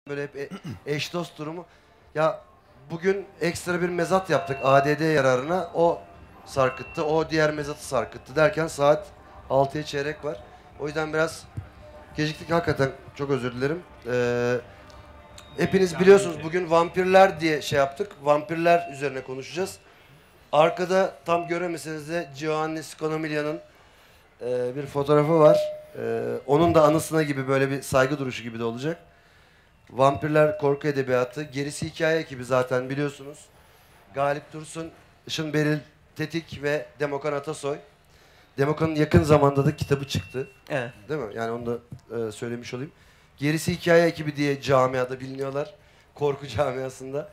böyle hep eş dost durumu. Ya bugün ekstra bir mezat yaptık ADD yararına. O sarkıttı, o diğer mezatı sarkıttı derken saat 6'ya çeyrek var. O yüzden biraz geciktik, hakikaten çok özür dilerim. Hepiniz biliyorsunuz bugün vampirler diye şey yaptık. Vampirler üzerine konuşacağız. Arkada tam göremeseniz de Giovanni Scognamiglia'nın bir fotoğrafı var. Onun da anısına gibi böyle bir saygı duruşu gibi de olacak. Vampirler korku edebiyatı. Gerisi hikaye ekibi zaten biliyorsunuz. Galip Dursun, Işın Beril Tetik ve Demokan Atasoy. Demokan'ın yakın zamanda da kitabı çıktı. Evet. Değil mi? Yani onu da söylemiş olayım. Gerisi hikaye ekibi diye camiada biliniyorlar. Korku camiasında.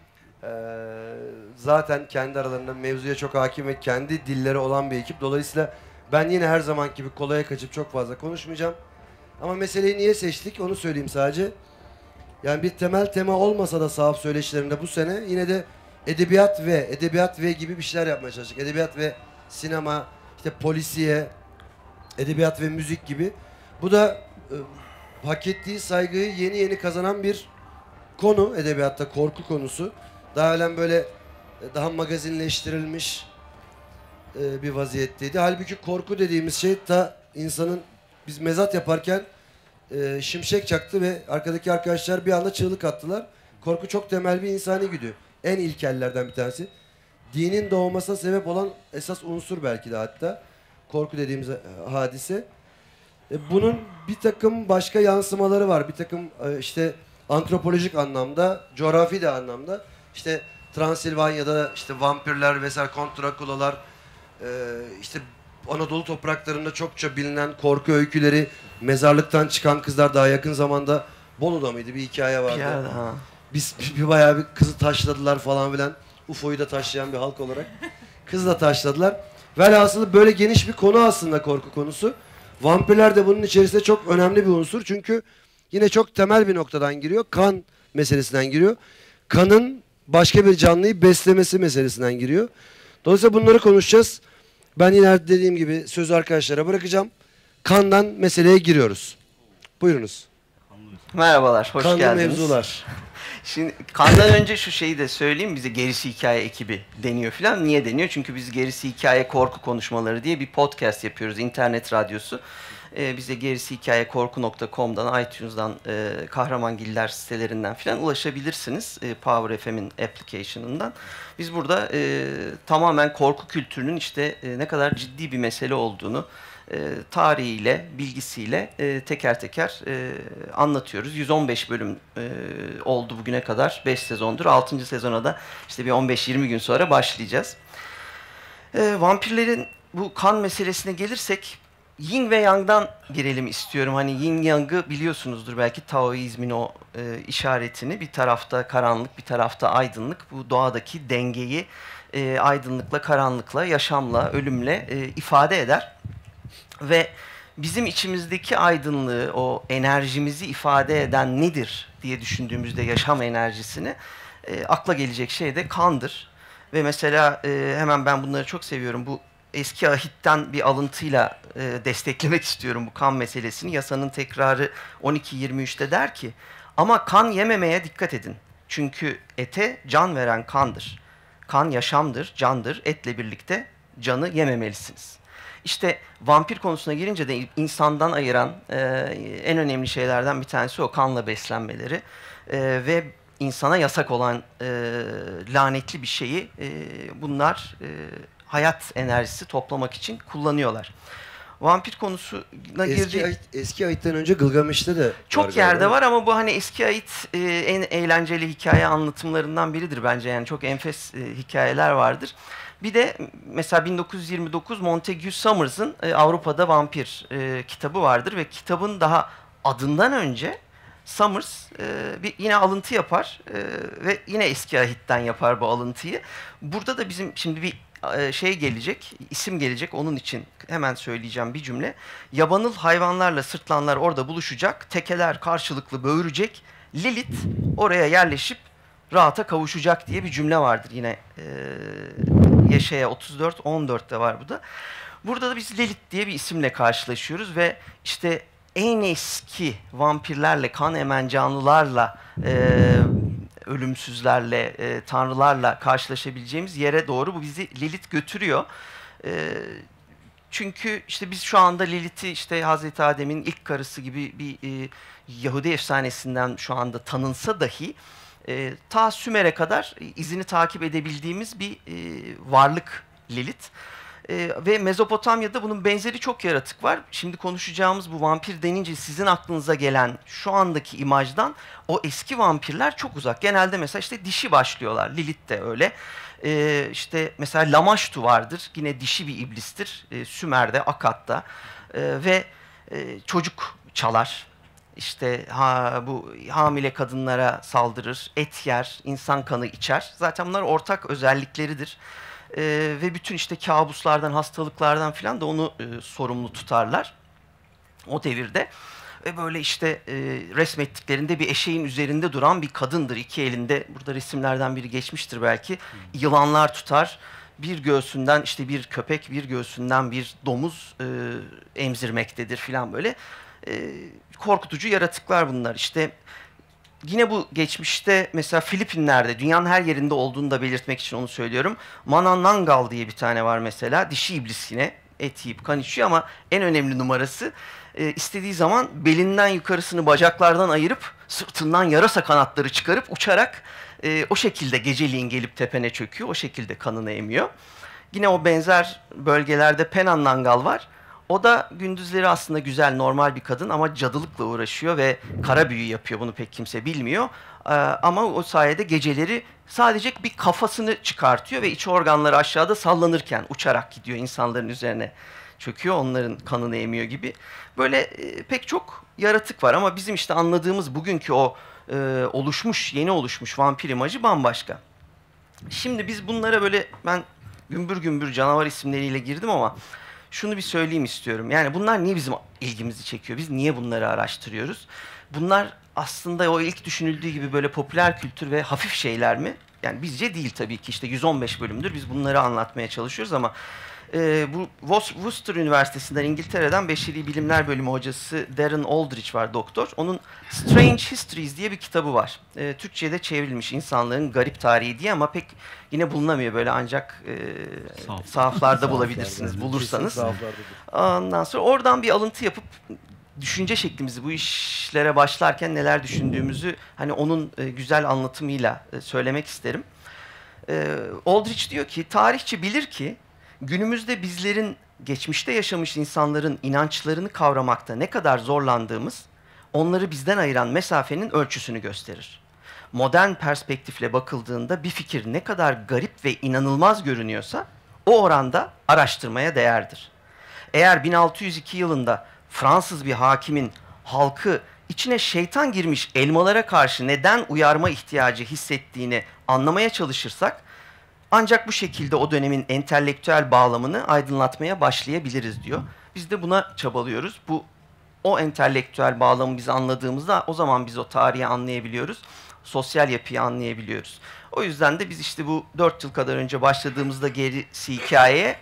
Zaten kendi aralarında mevzuya çok hakim ve kendi dilleri olan bir ekip. Dolayısıyla ben yine her zaman gibi kolaya kaçıp çok fazla konuşmayacağım. Ama meseleyi niye seçtik onu söyleyeyim sadece. Yani bir temel tema olmasa da sahaf söyleşilerinde bu sene yine de edebiyat ve gibi bir şeyler yapmaya çalıştık. Edebiyat ve sinema, işte polisiye, edebiyat ve müzik gibi. Bu da hak ettiği saygıyı yeni yeni kazanan bir konu, edebiyatta korku konusu. Daha ölen böyle daha magazinleştirilmiş bir vaziyetteydi. Halbuki korku dediğimiz şey ta insanın, biz mezat yaparken şimşek çaktı ve arkadaki arkadaşlar bir anda çığlık attılar. Korku çok temel bir insani güdü. En ilkellerden bir tanesi. Dinin doğmasına sebep olan esas unsur belki de hatta. Korku dediğimiz hadise. Bunun bir takım başka yansımaları var. Bir takım işte antropolojik anlamda, coğrafi de anlamda. İşte Transilvanya'da işte vampirler vesaire, Kont Drakulalar, işte Anadolu topraklarında çokça bilinen korku öyküleri, mezarlıktan çıkan kızlar, daha yakın zamanda Bolu'da mıydı bir hikaye vardı. Biz bir bayağı bir kızı taşladılar falan filan. UFO'yu da taşlayan bir halk olarak. Kızı da taşladılar. Velhasılı böyle geniş bir konu aslında korku konusu. Vampirler de bunun içerisinde çok önemli bir unsur. Çünkü yine çok temel bir noktadan giriyor. Kan meselesinden giriyor. Kanın başka bir canlıyı beslemesi meselesinden giriyor. Dolayısıyla bunları konuşacağız. Ben yine dediğim gibi sözü arkadaşlara bırakacağım. Kandan meseleye giriyoruz. Buyurunuz. Merhabalar, hoş Kanlı geldiniz. mevzular. Şimdi kandan önce şu şeyi de söyleyeyim, bize Gerisi Hikaye ekibi deniyor falan. Niye deniyor? Çünkü biz Gerisi Hikaye Korku Konuşmaları diye bir podcast yapıyoruz, internet radyosu. Bize gerisihikayekorku.com'dan, iTunes'dan, Kahramangiller sitelerinden falan ulaşabilirsiniz. Power FM'in application'ından. Biz burada tamamen korku kültürünün işte ne kadar ciddi bir mesele olduğunu tarihiyle, bilgisiyle teker teker anlatıyoruz. 115 bölüm oldu bugüne kadar. 5 sezondur. 6. sezona da işte bir 15-20 gün sonra başlayacağız. Vampirlerin bu kan meselesine gelirsek Yin ve Yang'dan girelim istiyorum. Hani Yin Yang'ı biliyorsunuzdur belki, Taoizmin o işaretini. Bir tarafta karanlık, bir tarafta aydınlık. Bu doğadaki dengeyi aydınlıkla, karanlıkla, yaşamla, ölümle ifade eder. Ve bizim içimizdeki aydınlığı, o enerjimizi ifade eden nedir diye düşündüğümüzde yaşam enerjisini akla gelecek şey de kandır. Ve mesela hemen ben bunları çok seviyorum. Bu eski ahitten bir alıntıyla desteklemek istiyorum bu kan meselesini. Yasanın tekrarı 12.23'te der ki, ama kan yememeye dikkat edin. Çünkü ete can veren kandır. Kan yaşamdır, candır. Etle birlikte canı yememelisiniz. İşte vampir konusuna girince de insandan ayıran en önemli şeylerden bir tanesi o kanla beslenmeleri. Ve insana yasak olan lanetli bir şeyi bunlar hayat enerjisi toplamak için kullanıyorlar. Vampir konusuna girdi. Eski ayitten önce Gılgamış'ta da çok yerde var ama bu hani eski ait en eğlenceli hikaye anlatımlarından biridir bence. Yani çok enfes hikayeler vardır. Bir de mesela 1929 Montague Summers'ın Avrupa'da Vampir kitabı vardır ve kitabın daha adından önce Summers yine alıntı yapar ve yine eski ahitten yapar bu alıntıyı. Burada da bizim şimdi bir şey gelecek, isim gelecek, onun için hemen söyleyeceğim bir cümle. Yabanıl hayvanlarla sırtlanlar orada buluşacak, tekeler karşılıklı böğürecek, Lilith oraya yerleşip rahata kavuşacak diye bir cümle vardır yine Yeşaya 34-14'te var bu da. Burada da biz Lilith diye bir isimle karşılaşıyoruz ve işte en eski vampirlerle, kan emen canlılarla, ölümsüzlerle, tanrılarla karşılaşabileceğimiz yere doğru bu bizi Lilith götürüyor. Çünkü işte biz şu anda Lilith'i işte Hazreti Adem'in ilk karısı gibi bir Yahudi efsanesinden şu anda tanınsa dahi ta Sümer'e kadar izini takip edebildiğimiz bir varlık Lilith. Ve Mezopotamya'da bunun benzeri çok yaratık var. Şimdi konuşacağımız bu vampir denince sizin aklınıza gelen şu andaki imajdan o eski vampirler çok uzak. Genelde mesela işte dişi başlıyorlar. Lilith de öyle. İşte mesela Lamashtu vardır. Yine dişi bir iblistir. Sümer'de, Akkad'da. Ve çocuk çalar. İşte bu hamile kadınlara saldırır, et yer, insan kanı içer. Zaten bunlar ortak özellikleridir. Ve bütün işte kabuslardan, hastalıklardan filan da onu sorumlu tutarlar o devirde. Ve böyle işte resmettiklerinde bir eşeğin üzerinde duran bir kadındır. İki elinde, burada resimlerden biri geçmiştir belki, yılanlar tutar. Bir göğsünden işte bir köpek, bir göğsünden bir domuz emzirmektedir filan böyle. Korkutucu yaratıklar bunlar. İşte yine bu geçmişte mesela Filipinler'de, dünyanın her yerinde olduğunu da belirtmek için onu söylüyorum. Mananangal diye bir tane var mesela. Dişi iblis yine. Et yiyip kan içiyor ama en önemli numarası istediği zaman belinden yukarısını bacaklardan ayırıp sırtından yarasa kanatları çıkarıp uçarak o şekilde geceliğin gelip tepene çöküyor. O şekilde kanını emiyor. Yine o benzer bölgelerde Penannangal var. O da gündüzleri aslında güzel, normal bir kadın ama cadılıkla uğraşıyor ve kara büyü yapıyor. Bunu pek kimse bilmiyor. Ama o sayede geceleri sadece bir kafasını çıkartıyor ve iç organları aşağıda sallanırken uçarak gidiyor, insanların üzerine çöküyor, onların kanını emiyor gibi. Böyle pek çok yaratık var ama bizim işte anladığımız bugünkü o oluşmuş, yeni oluşmuş vampir imajı bambaşka. Şimdi biz bunlara böyle, ben gümbür gümbür canavar isimleriyle girdim ama şunu bir söyleyeyim istiyorum. Yani bunlar niye bizim ilgimizi çekiyor? Biz niye bunları araştırıyoruz? Bunlar aslında o ilk düşünüldüğü gibi böyle popüler kültür ve hafif şeyler mi? Yani bizce değil tabii ki. İşte 115 bölümdür biz bunları anlatmaya çalışıyoruz ama bu Worcester Üniversitesi'nden, İngiltere'den Beşeri Bilimler Bölümü hocası Darren Aldrich var, doktor. Onun Strange Histories diye bir kitabı var. Türkçe'de çevrilmiş, insanlığın garip tarihi diye ama pek yine bulunamıyor, böyle ancak sahaflarda bulabilirsiniz bulursanız. Ondan sonra oradan bir alıntı yapıp düşünce şeklimizi, bu işlere başlarken neler düşündüğümüzü hani onun güzel anlatımıyla söylemek isterim. Aldrich diyor ki, tarihçi bilir ki günümüzde bizlerin geçmişte yaşamış insanların inançlarını kavramakta ne kadar zorlandığımız, onları bizden ayıran mesafenin ölçüsünü gösterir. Modern perspektifle bakıldığında bir fikir ne kadar garip ve inanılmaz görünüyorsa, o oranda araştırmaya değerdir. Eğer 1602 yılında Fransız bir hakimin halkı içine şeytan girmiş elmalara karşı neden uyarma ihtiyacı hissettiğini anlamaya çalışırsak, ancak bu şekilde o dönemin entelektüel bağlamını aydınlatmaya başlayabiliriz diyor. Biz de buna çabalıyoruz. O entelektüel bağlamı biz anladığımızda o zaman biz o tarihi anlayabiliyoruz. Sosyal yapıyı anlayabiliyoruz. O yüzden de biz işte bu 4 yıl kadar önce başladığımızda gerisi hikayeye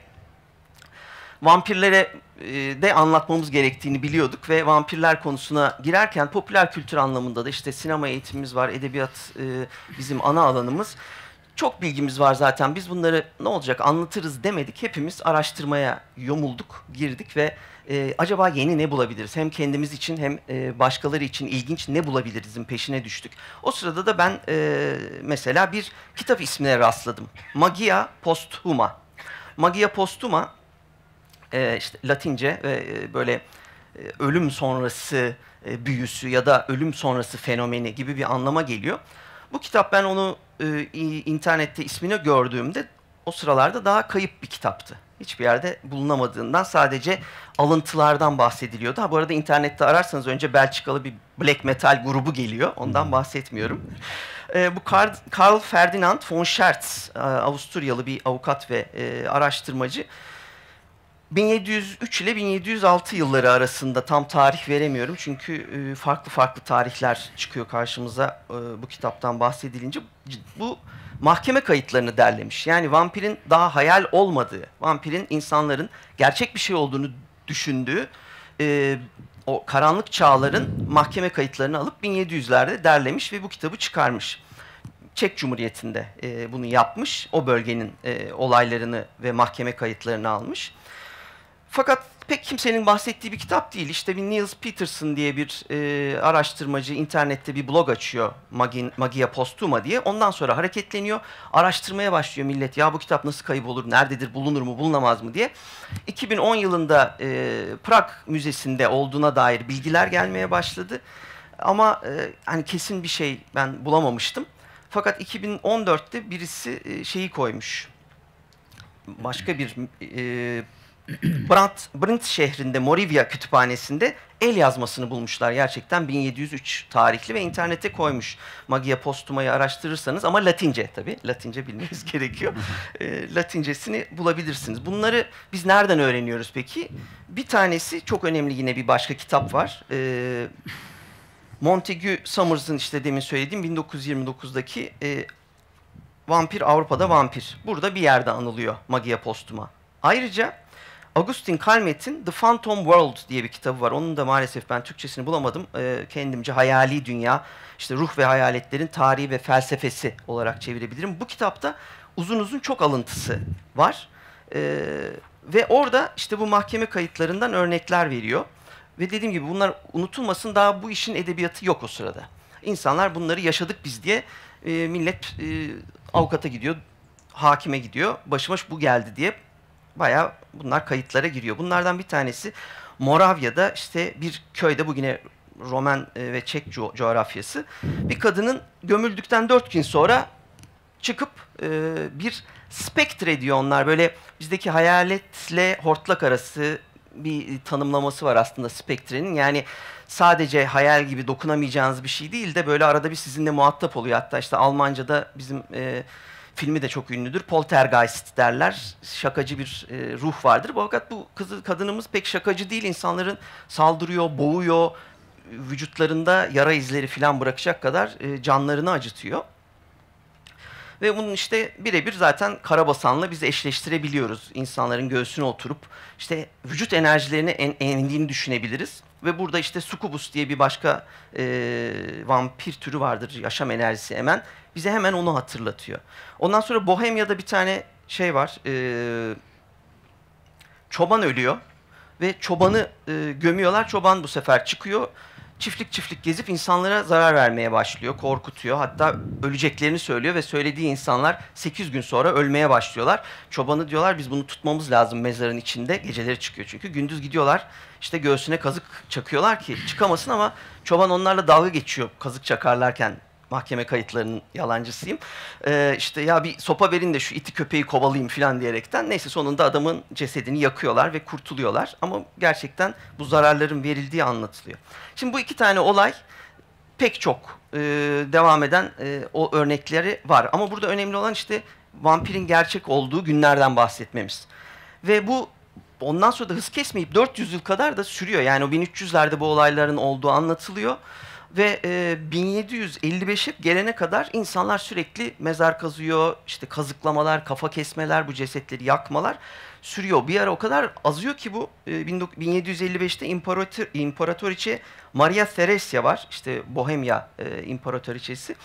vampirlere de anlatmamız gerektiğini biliyorduk ve vampirler konusuna girerken popüler kültür anlamında da işte sinema eğitimimiz var, edebiyat bizim ana alanımız. Çok bilgimiz var zaten. Biz bunları ne olacak anlatırız demedik. Hepimiz araştırmaya yomulduk, girdik ve acaba yeni ne bulabiliriz? Hem kendimiz için hem başkaları için ilginç ne bulabilirizin peşine düştük. O sırada da ben mesela bir kitap ismine rastladım. Magia Posthuma. Magia Posthuma işte Latince ve böyle ölüm sonrası büyüsü ya da ölüm sonrası fenomeni gibi bir anlama geliyor. Bu kitap, ben onu internette ismini gördüğümde o sıralarda daha kayıp bir kitaptı. Hiçbir yerde bulunamadığından sadece alıntılardan bahsediliyordu. Ha, bu arada internette ararsanız önce Belçikalı bir black metal grubu geliyor. Ondan bahsetmiyorum. Bu Karl Ferdinand von Schertz, Avusturyalı bir avukat ve araştırmacı. 1703 ile 1706 yılları arasında, tam tarih veremiyorum çünkü farklı farklı tarihler çıkıyor karşımıza bu kitaptan bahsedilince. Bu mahkeme kayıtlarını derlemiş. Yani vampirin daha hayal olmadığı, vampirin insanların gerçek bir şey olduğunu düşündüğü o karanlık çağların mahkeme kayıtlarını alıp 1700'lerde derlemiş ve bu kitabı çıkarmış. Çek Cumhuriyeti'nde bunu yapmış. O bölgenin olaylarını ve mahkeme kayıtlarını almış. Fakat pek kimsenin bahsettiği bir kitap değil. İşte bir Niels Peterson diye bir araştırmacı internette bir blog açıyor. Magia Postuma diye. Ondan sonra hareketleniyor. Araştırmaya başlıyor millet. Ya bu kitap nasıl kaybolur, nerededir, bulunur mu, bulunamaz mı diye. 2010 yılında Prag Müzesi'nde olduğuna dair bilgiler gelmeye başladı. Ama hani kesin bir şey ben bulamamıştım. Fakat 2014'te birisi şeyi koymuş. Başka bir Brnt şehrinde Moravia kütüphanesinde el yazmasını bulmuşlar. Gerçekten 1703 tarihli ve internete koymuş. Magia Postuma'yı araştırırsanız ama Latince tabii. Latince bilmeniz gerekiyor. Latincesini bulabilirsiniz. Bunları biz nereden öğreniyoruz peki? Bir tanesi çok önemli, yine bir başka kitap var. Montague Summers'ın işte demin söylediğim 1929'daki Vampir Avrupa'da Vampir. Burada bir yerde anılıyor Magia Postuma. Ayrıca Agustin Calmet'in The Phantom World diye bir kitabı var. Onun da maalesef ben Türkçesini bulamadım. Kendimce Hayali Dünya, işte ruh ve hayaletlerin tarihi ve felsefesi olarak çevirebilirim. Bu kitapta uzun uzun çok alıntısı var. Ve orada işte bu mahkeme kayıtlarından örnekler veriyor. Ve dediğim gibi bunlar unutulmasın, daha bu işin edebiyatı yok o sırada. İnsanlar bunları yaşadık biz diye millet avukata gidiyor, hakime gidiyor, başıma bu geldi diye bayağı bunlar kayıtlara giriyor. Bunlardan bir tanesi Moravya'da işte bir köyde, bu yine Roman ve Çek coğrafyası, bir kadının gömüldükten 4 gün sonra çıkıp bir spektre diyor onlar, böyle bizdeki hayaletle hortlak arası bir tanımlaması var aslında spektrenin. Yani sadece hayal gibi dokunamayacağınız bir şey değil de böyle arada bir sizinle muhatap oluyor. Hatta işte Almanca'da bizim filmi de çok ünlüdür. Poltergeist derler. Şakacı bir ruh vardır. Fakat bu kadınımız pek şakacı değil. İnsanların saldırıyor, boğuyor, vücutlarında yara izleri falan bırakacak kadar canlarını acıtıyor. Ve bunun işte birebir zaten Karabasan'la biz eşleştirebiliyoruz. İnsanların göğsüne oturup işte vücut enerjilerini endiğini düşünebiliriz. Ve burada işte sukubus diye bir başka vampir türü vardır, yaşam enerjisi emen. Bize hemen onu hatırlatıyor. Ondan sonra Bohemia'da bir tane şey var. Çoban ölüyor ve çobanı gömüyorlar. Çoban bu sefer çıkıyor. Çiftlik çiftlik gezip insanlara zarar vermeye başlıyor, korkutuyor. Hatta öleceklerini söylüyor ve söylediği insanlar 8 gün sonra ölmeye başlıyorlar. Çobanı diyorlar biz bunu tutmamız lazım mezarın içinde. Geceleri çıkıyor çünkü. Gündüz gidiyorlar işte göğsüne kazık çakıyorlar ki çıkamasın, ama çoban onlarla dalga geçiyor kazık çakarlarken. Mahkeme kayıtlarının yalancısıyım. İşte ya bir sopa verin de şu iti köpeği kovalayayım falan diyerekten. Neyse sonunda adamın cesedini yakıyorlar ve kurtuluyorlar. Ama gerçekten bu zararların verildiği anlatılıyor. Şimdi bu iki tane olay pek çok devam eden o örnekleri var. Ama burada önemli olan işte vampirin gerçek olduğu günlerden bahsetmemiz. Ve bu ondan sonra da hız kesmeyip 400 yıl kadar da sürüyor. Yani o 1300'lerde bu olayların olduğu anlatılıyor. Ve 1755'e gelene kadar insanlar sürekli mezar kazıyor, işte kazıklamalar, kafa kesmeler, bu cesetleri yakmalar sürüyor. Bir ara o kadar azıyor ki bu 1755'te İmparatoriçe Maria Theresia var, işte Bohemia İmparatoriçesi.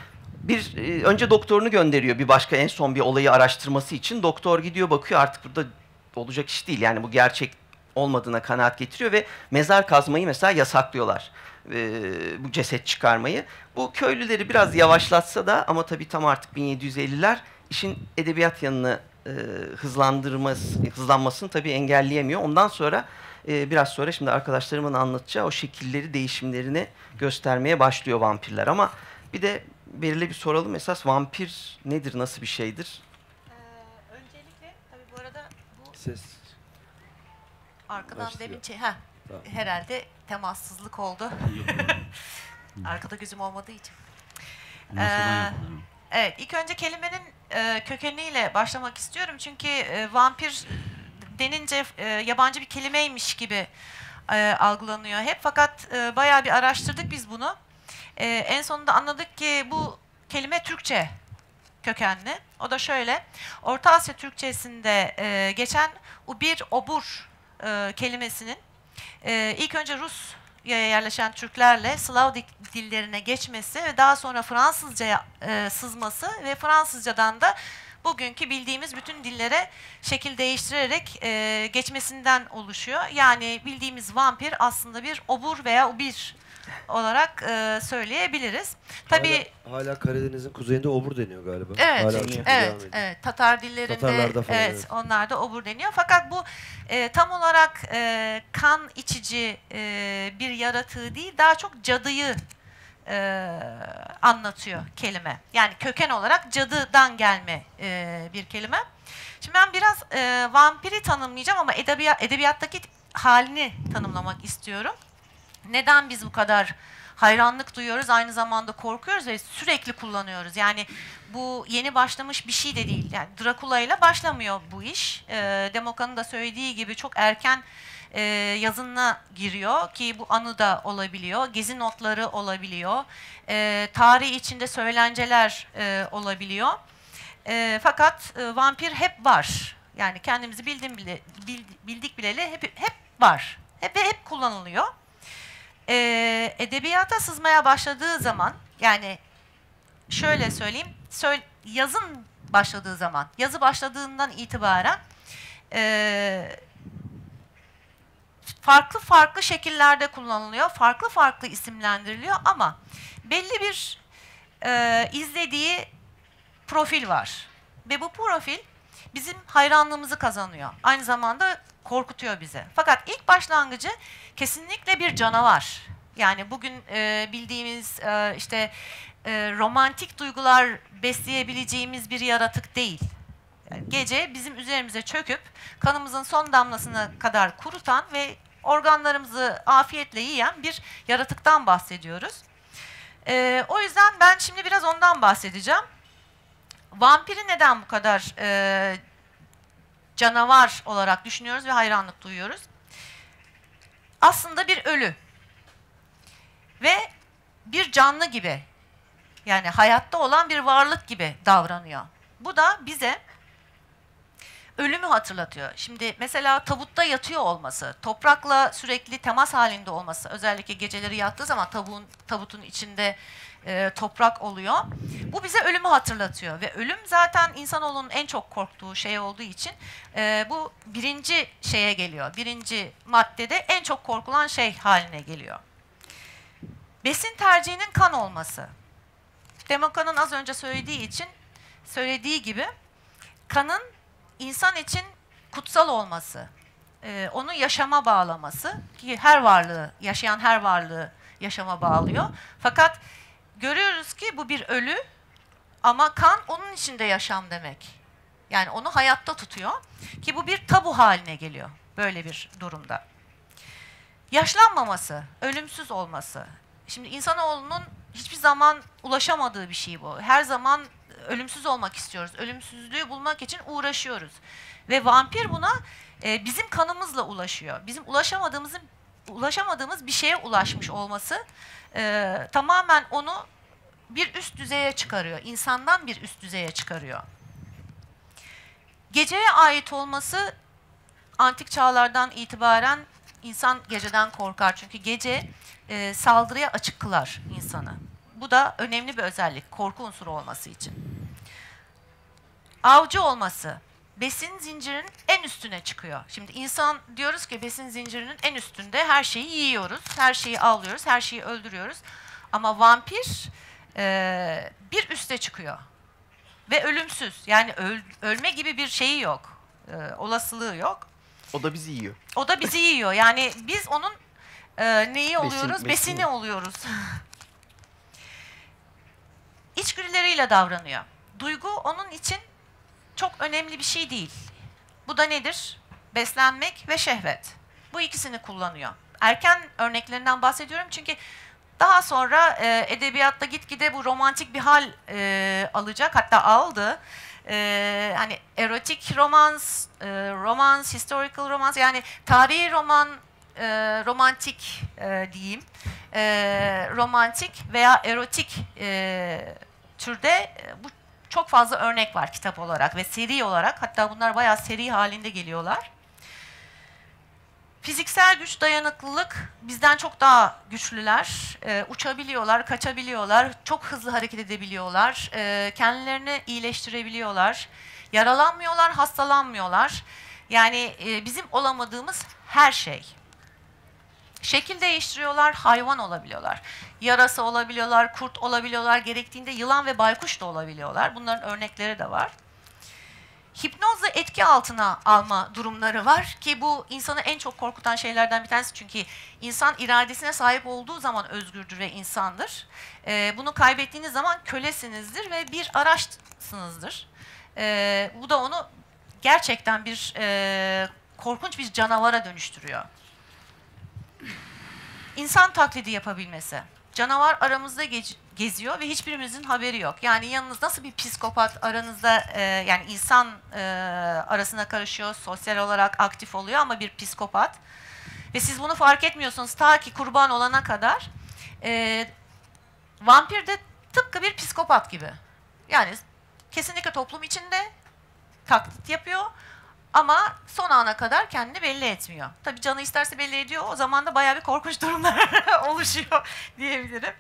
Önce doktorunu gönderiyor bir başka, en son bir olayı araştırması için. Doktor gidiyor, bakıyor artık burada olacak iş değil, yani bu gerçek olmadığına kanaat getiriyor ve mezar kazmayı mesela yasaklıyorlar. Bu ceset çıkarmayı. Bu köylüleri biraz yavaşlatsa da, ama tabii tam artık 1750'ler işin edebiyat yanını hızlanmasını tabii engelleyemiyor. Ondan sonra biraz sonra şimdi arkadaşlarımın anlatacağı o şekilleri, değişimlerini göstermeye başlıyor vampirler. Ama bir de Beril'e bir soralım, esas vampir nedir, nasıl bir şeydir? Öncelikle tabii bu arada bu Ses. arkadan başlıyor. demin Tamam. herhalde temassızlık oldu. Arkada gözüm olmadığı için. Masadan yapılır. Evet, ilk önce kelimenin kökeniyle başlamak istiyorum. Çünkü vampir denince yabancı bir kelimeymiş gibi algılanıyor hep. Fakat bayağı bir araştırdık biz bunu. En sonunda anladık ki bu kelime Türkçe kökenli. O da şöyle: Orta Asya Türkçesinde geçen ubir, obur kelimesinin ilk önce Rusya'ya yerleşen Türklerle Slav dillerine geçmesi ve daha sonra Fransızcaya sızması ve Fransızcadan da bugünkü bildiğimiz bütün dillere şekil değiştirerek geçmesinden oluşuyor. Yani bildiğimiz vampir aslında bir obur veya ubir olarak söyleyebiliriz. Tabii hala Karadeniz'in kuzeyinde obur deniyor galiba. evet, Hala deniyor. evet. Tatar dillerinde, Tatarlarda falan, evet, evet. onlarda obur deniyor. Fakat bu tam olarak kan içici bir yaratığı değil, daha çok cadıyı anlatıyor kelime. Yani köken olarak cadıdan gelme bir kelime. Şimdi ben biraz vampiri tanımlayacağım ama edebiyattaki halini tanımlamak istiyorum. Neden biz bu kadar hayranlık duyuyoruz, aynı zamanda korkuyoruz ve sürekli kullanıyoruz. Yani bu yeni başlamış bir şey de değil. Yani Drakula ile başlamıyor bu iş. Demoka'nın da söylediği gibi çok erken yazınına giriyor ki bu anı da olabiliyor, gezi notları olabiliyor, tarih içinde söylenceler olabiliyor. Fakat vampir hep var. Yani kendimizi bildik bileli hep var. Hep kullanılıyor. Edebiyata sızmaya başladığı zaman, yani şöyle söyleyeyim, yazın başladığı zaman, yazı başladığından itibaren farklı şekillerde kullanılıyor, farklı isimlendiriliyor ama belli bir izlediği profil var. Ve bu profil bizim hayranlığımızı kazanıyor. Aynı zamanda korkutuyor bizi. Fakat ilk başlangıcı kesinlikle bir canavar. Yani bugün bildiğimiz romantik duygular besleyebileceğimiz bir yaratık değil. Yani gece bizim üzerimize çöküp kanımızın son damlasına kadar kurutan ve organlarımızı afiyetle yiyen bir yaratıktan bahsediyoruz. O yüzden ben şimdi biraz ondan bahsedeceğim. Vampiri neden bu kadar canavar olarak düşünüyoruz ve hayranlık duyuyoruz? Aslında bir ölü ve bir canlı gibi, yani hayatta olan bir varlık gibi davranıyor. Bu da bize ölümü hatırlatıyor. Şimdi mesela tabutta yatıyor olması, toprakla sürekli temas halinde olması, özellikle geceleri yattığı zaman tabutun içinde toprak oluyor. Bu bize ölümü hatırlatıyor ve ölüm zaten insanoğlunun en çok korktuğu şey olduğu için bu birinci şeye geliyor. Birinci maddede en çok korkulan şey haline geliyor. Besin tercihinin kan olması. Demoka'nın az önce söylediği gibi kanın insan için kutsal olması, onu yaşama bağlaması ki yaşayan her varlığı yaşama bağlıyor. Fakat görüyoruz ki bu bir ölü ama kan onun içinde yaşam demek. Yani onu hayatta tutuyor ki bu bir tabu haline geliyor böyle bir durumda. Yaşlanmaması, ölümsüz olması. Şimdi insanoğlunun hiçbir zaman ulaşamadığı bir şey bu. Her zaman ölümsüz olmak istiyoruz. Ölümsüzlüğü bulmak için uğraşıyoruz. Ve vampir buna bizim kanımızla ulaşıyor. Bizim ulaşamadığımız bir şeye ulaşmış olması tamamen onu bir üst düzeye çıkarıyor. İnsandan bir üst düzeye çıkarıyor. Geceye ait olması antik çağlardan itibaren insan geceden korkar. Çünkü gece saldırıya açık kılar insanı. Bu da önemli bir özellik, korku unsuru olması için. Avcı olması, besin zincirinin en üstüne çıkıyor. Şimdi insan diyoruz ki besin zincirinin en üstünde her şeyi yiyoruz, her şeyi avlıyoruz, her şeyi öldürüyoruz. Ama vampir bir üste çıkıyor ve ölümsüz. Yani ölme gibi bir şeyi yok, olasılığı yok. O da bizi yiyor. O da bizi yiyor. Yani biz onun neyi oluyoruz? Besini oluyoruz. İçgüdüleriyle davranıyor. Duygu onun için çok önemli bir şey değil. Bu da nedir? Beslenmek ve şehvet. Bu ikisini kullanıyor. Erken örneklerinden bahsediyorum çünkü daha sonra edebiyatta gitgide bu romantik bir hal alacak. Hatta aldı. Hani erotik romans, historical romans, yani tarihi roman, romantik diyeyim. Romantik veya erotik türde bu çok fazla örnek var kitap olarak ve seri olarak. Hatta bunlar bayağı seri halinde geliyorlar. Fiziksel güç, dayanıklılık bizden çok daha güçlüler. Uçabiliyorlar, kaçabiliyorlar, çok hızlı hareket edebiliyorlar, kendilerini iyileştirebiliyorlar, yaralanmıyorlar, hastalanmıyorlar. Yani bizim olamadığımız her şey. Şekil değiştiriyorlar, hayvan olabiliyorlar. Yarasa olabiliyorlar, kurt olabiliyorlar, gerektiğinde yılan ve baykuş da olabiliyorlar. Bunların örnekleri de var. Hipnozla etki altına alma durumları var ki bu insanı en çok korkutan şeylerden bir tanesi. Çünkü insan iradesine sahip olduğu zaman özgürdür ve insandır. Bunu kaybettiğiniz zaman kölesinizdir ve bir araçsınızdır. Bu da onu gerçekten bir korkunç bir canavara dönüştürüyor. İnsan taklidi yapabilmesi. Canavar aramızda geziyor ve hiçbirimizin haberi yok. Yani yanınız nasıl bir psikopat aranızda yani insan arasına karışıyor, sosyal olarak aktif oluyor ama bir psikopat. Ve siz bunu fark etmiyorsunuz ta ki kurban olana kadar. Vampir de tıpkı bir psikopat gibi. Yani kesinlikle toplum içinde taklit yapıyor. Ama son ana kadar kendini belli etmiyor. Tabii canı isterse belli ediyor. O zaman da bayağı bir korkunç durumlar oluşuyor diyebilirim.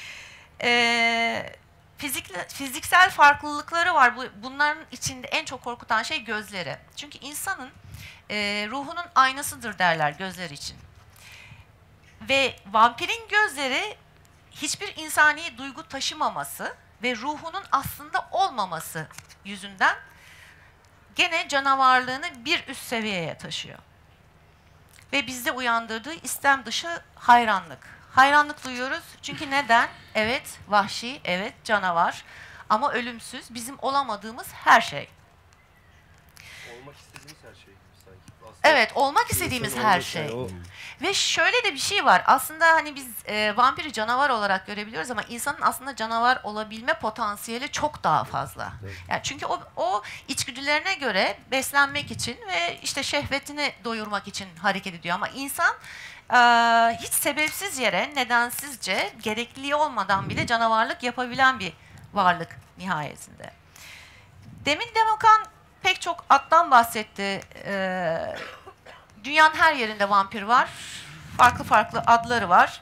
Fiziksel farklılıkları var. Bunların içinde en çok korkutan şey gözleri. Çünkü insanın ruhunun aynasıdır derler gözler için. Ve vampirin gözleri hiçbir insani duygu taşımaması ve ruhunun aslında olmaması yüzünden gene canavarlığını bir üst seviyeye taşıyor. Ve bizde uyandırdığı istem dışı hayranlık. Hayranlık duyuyoruz çünkü neden? Evet vahşi, evet canavar ama ölümsüz, bizim olamadığımız her şey. Olmak istediğimiz her şey sanki. Aslında Evet, olmak istediğimiz her şey. Ve şöyle de bir şey var. Aslında hani biz vampiri canavar olarak görebiliyoruz ama insanın aslında canavar olabilme potansiyeli çok daha fazla. Evet. Yani çünkü o içgüdülerine göre beslenmek için ve işte şehvetini doyurmak için hareket ediyor. Ama insan hiç sebepsiz yere, nedensizce, gerekliliği olmadan bile canavarlık yapabilen bir varlık nihayetinde. Demin Demokan pek çok attan bahsetti. Dünyanın her yerinde vampir var. Farklı farklı adları var.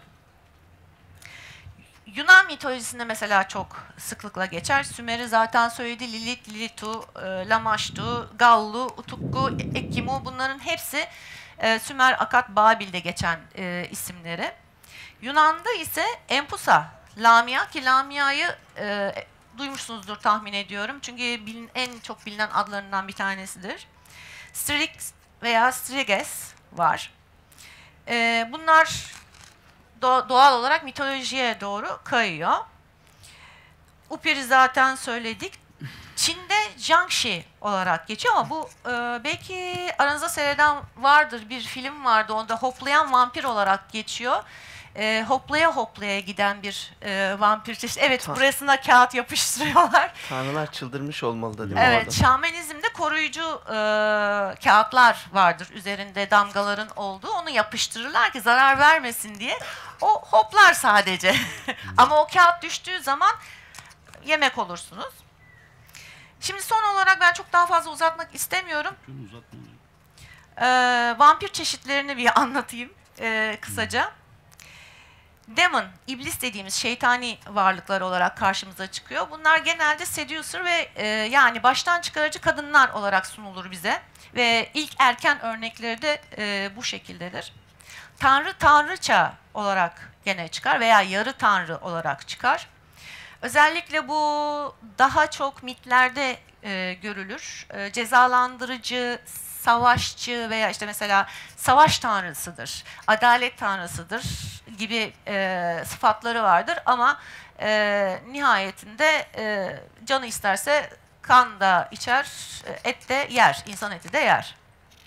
Yunan mitolojisinde mesela çok sıklıkla geçer. Sümer'i zaten söyledi. Lilith, Lilitu, Lamashtu, Gallu, Utukku, Ekkimu bunların hepsi Sümer, Akat, Babil'de geçen isimleri. Yunan'da ise Empusa, Lamia ki Lamia'yı duymuşsunuzdur tahmin ediyorum. Çünkü en çok bilinen adlarından bir tanesidir. Strix veya Striges var. Bunlar doğal olarak mitolojiye doğru kayıyor. Upir'i zaten söyledik. Çin'de Jiangxi olarak geçiyor ama bu belki aranızda seyreden vardır. Bir film vardı, onda hoplayan vampir olarak geçiyor. Hoplaya hoplaya giden bir vampir çeşidi. Evet, burasına kağıt yapıştırıyorlar. Tanrılar çıldırmış olmalı da değil mi Evet, orada? şamanizmde koruyucu kağıtlar vardır üzerinde damgaların olduğu. Onu yapıştırırlar ki zarar vermesin diye. O hoplar sadece. Ama o kağıt düştüğü zaman yemek olursunuz. Şimdi son olarak ben çok daha fazla uzatmak istemiyorum. Şunu uzatmayın. Vampir çeşitlerini bir anlatayım kısaca. Demon, iblis dediğimiz şeytani varlıklar olarak karşımıza çıkıyor. Bunlar genelde seducer ve yani baştan çıkarıcı kadınlar olarak sunulur bize. Ve ilk erken örnekleri de bu şekildedir. Tanrı, tanrıça olarak gene çıkar veya yarı tanrı olarak çıkar. Özellikle bu daha çok mitlerde görülür. Cezalandırıcı, savaşçı veya işte mesela savaş tanrısıdır, adalet tanrısıdır gibi sıfatları vardır ama nihayetinde canı isterse kan da içer, et de yer, insan eti de yer.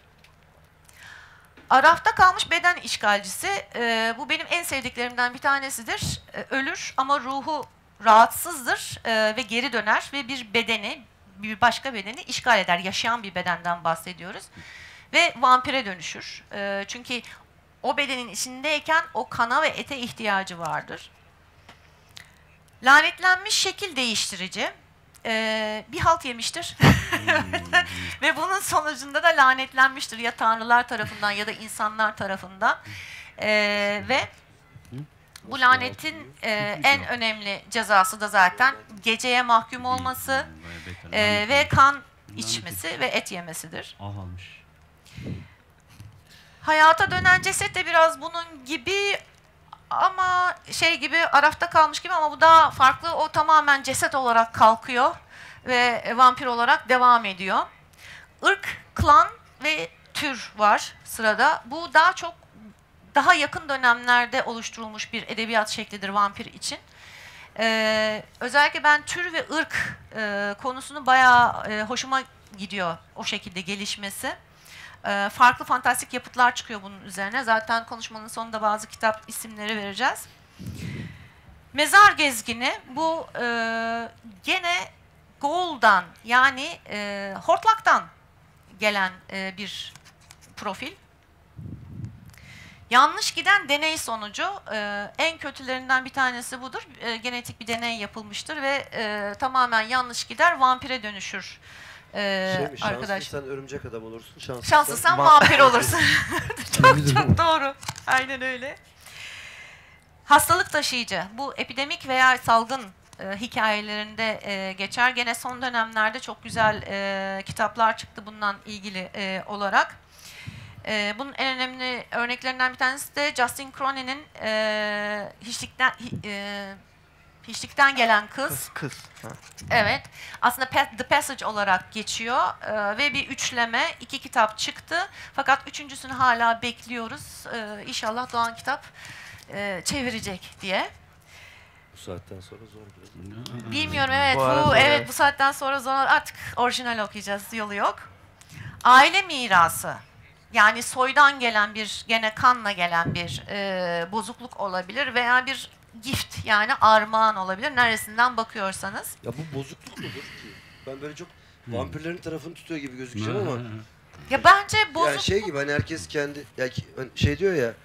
Arafta kalmış beden işgalcisi, bu benim en sevdiklerimden bir tanesidir. Ölür ama ruhu rahatsızdır ve geri döner ve bir başka bedeni işgal eder. Yaşayan bir bedenden bahsediyoruz. Ve vampire dönüşür. Çünkü o bedenin içindeyken o kana ve ete ihtiyacı vardır. Lanetlenmiş şekil değiştirici. bir halt yemiştir. Ve bunun sonucunda da lanetlenmiştir ya tanrılar tarafından ya da insanlar tarafından. Ve bu lanetin en önemli cezası da zaten geceye mahkum olması ve kan içmesi ve et yemesidir. Almış. Hayata dönen ceset de biraz bunun gibi ama şey gibi arafta kalmış gibi ama bu daha farklı. O tamamen ceset olarak kalkıyor ve vampir olarak devam ediyor. Irk, klan ve tür var sırada. Bu daha yakın dönemlerde oluşturulmuş bir edebiyat şeklidir vampir için. Özellikle ben tür ve ırk konusunu bayağı hoşuma gidiyor o şekilde gelişmesi. Farklı fantastik yapıtlar çıkıyor bunun üzerine. Zaten konuşmanın sonunda bazı kitap isimleri vereceğiz. Mezar Gezgini bu gene Gaul'dan yani Hortlak'tan gelen bir profil. Yanlış giden deney sonucu en kötülerinden bir tanesi budur. Genetik bir deney yapılmıştır ve tamamen yanlış gider vampire dönüşür. Arkadaş. Şanslıysan örümcek adam olursun. Şanslıysan vampir olursun. çok doğru. Aynen öyle. Hastalık taşıyıcı. Bu epidemik veya salgın hikayelerinde geçer. Gene son dönemlerde çok güzel kitaplar çıktı bundan ilgili olarak. Bunun en önemli örneklerinden bir tanesi de Justin Cronin'in Hiçlikten gelen kız. Kız. Ha. Evet. Aslında The Passage olarak geçiyor ve bir üçleme 2 kitap çıktı. Fakat üçüncüsünü hala bekliyoruz. İnşallah Doğan Kitap çevirecek diye. Bu saatten sonra zor biraz. Bilmiyorum evet. Bu Bu saatten sonra zor artık orijinal okuyacağız. Yolu yok. Aile mirası. Yani soydan gelen gene kanla gelen bir bozukluk olabilir veya bir gift yani armağan olabilir. Neresinden bakıyorsanız. Ya bu bozukluk mudur ki? Ben böyle çok vampirlerin tarafını tutuyor gibi gözükeceğim ama Ya bence bozuk. yani şey gibi hani herkes kendi şey diyor ya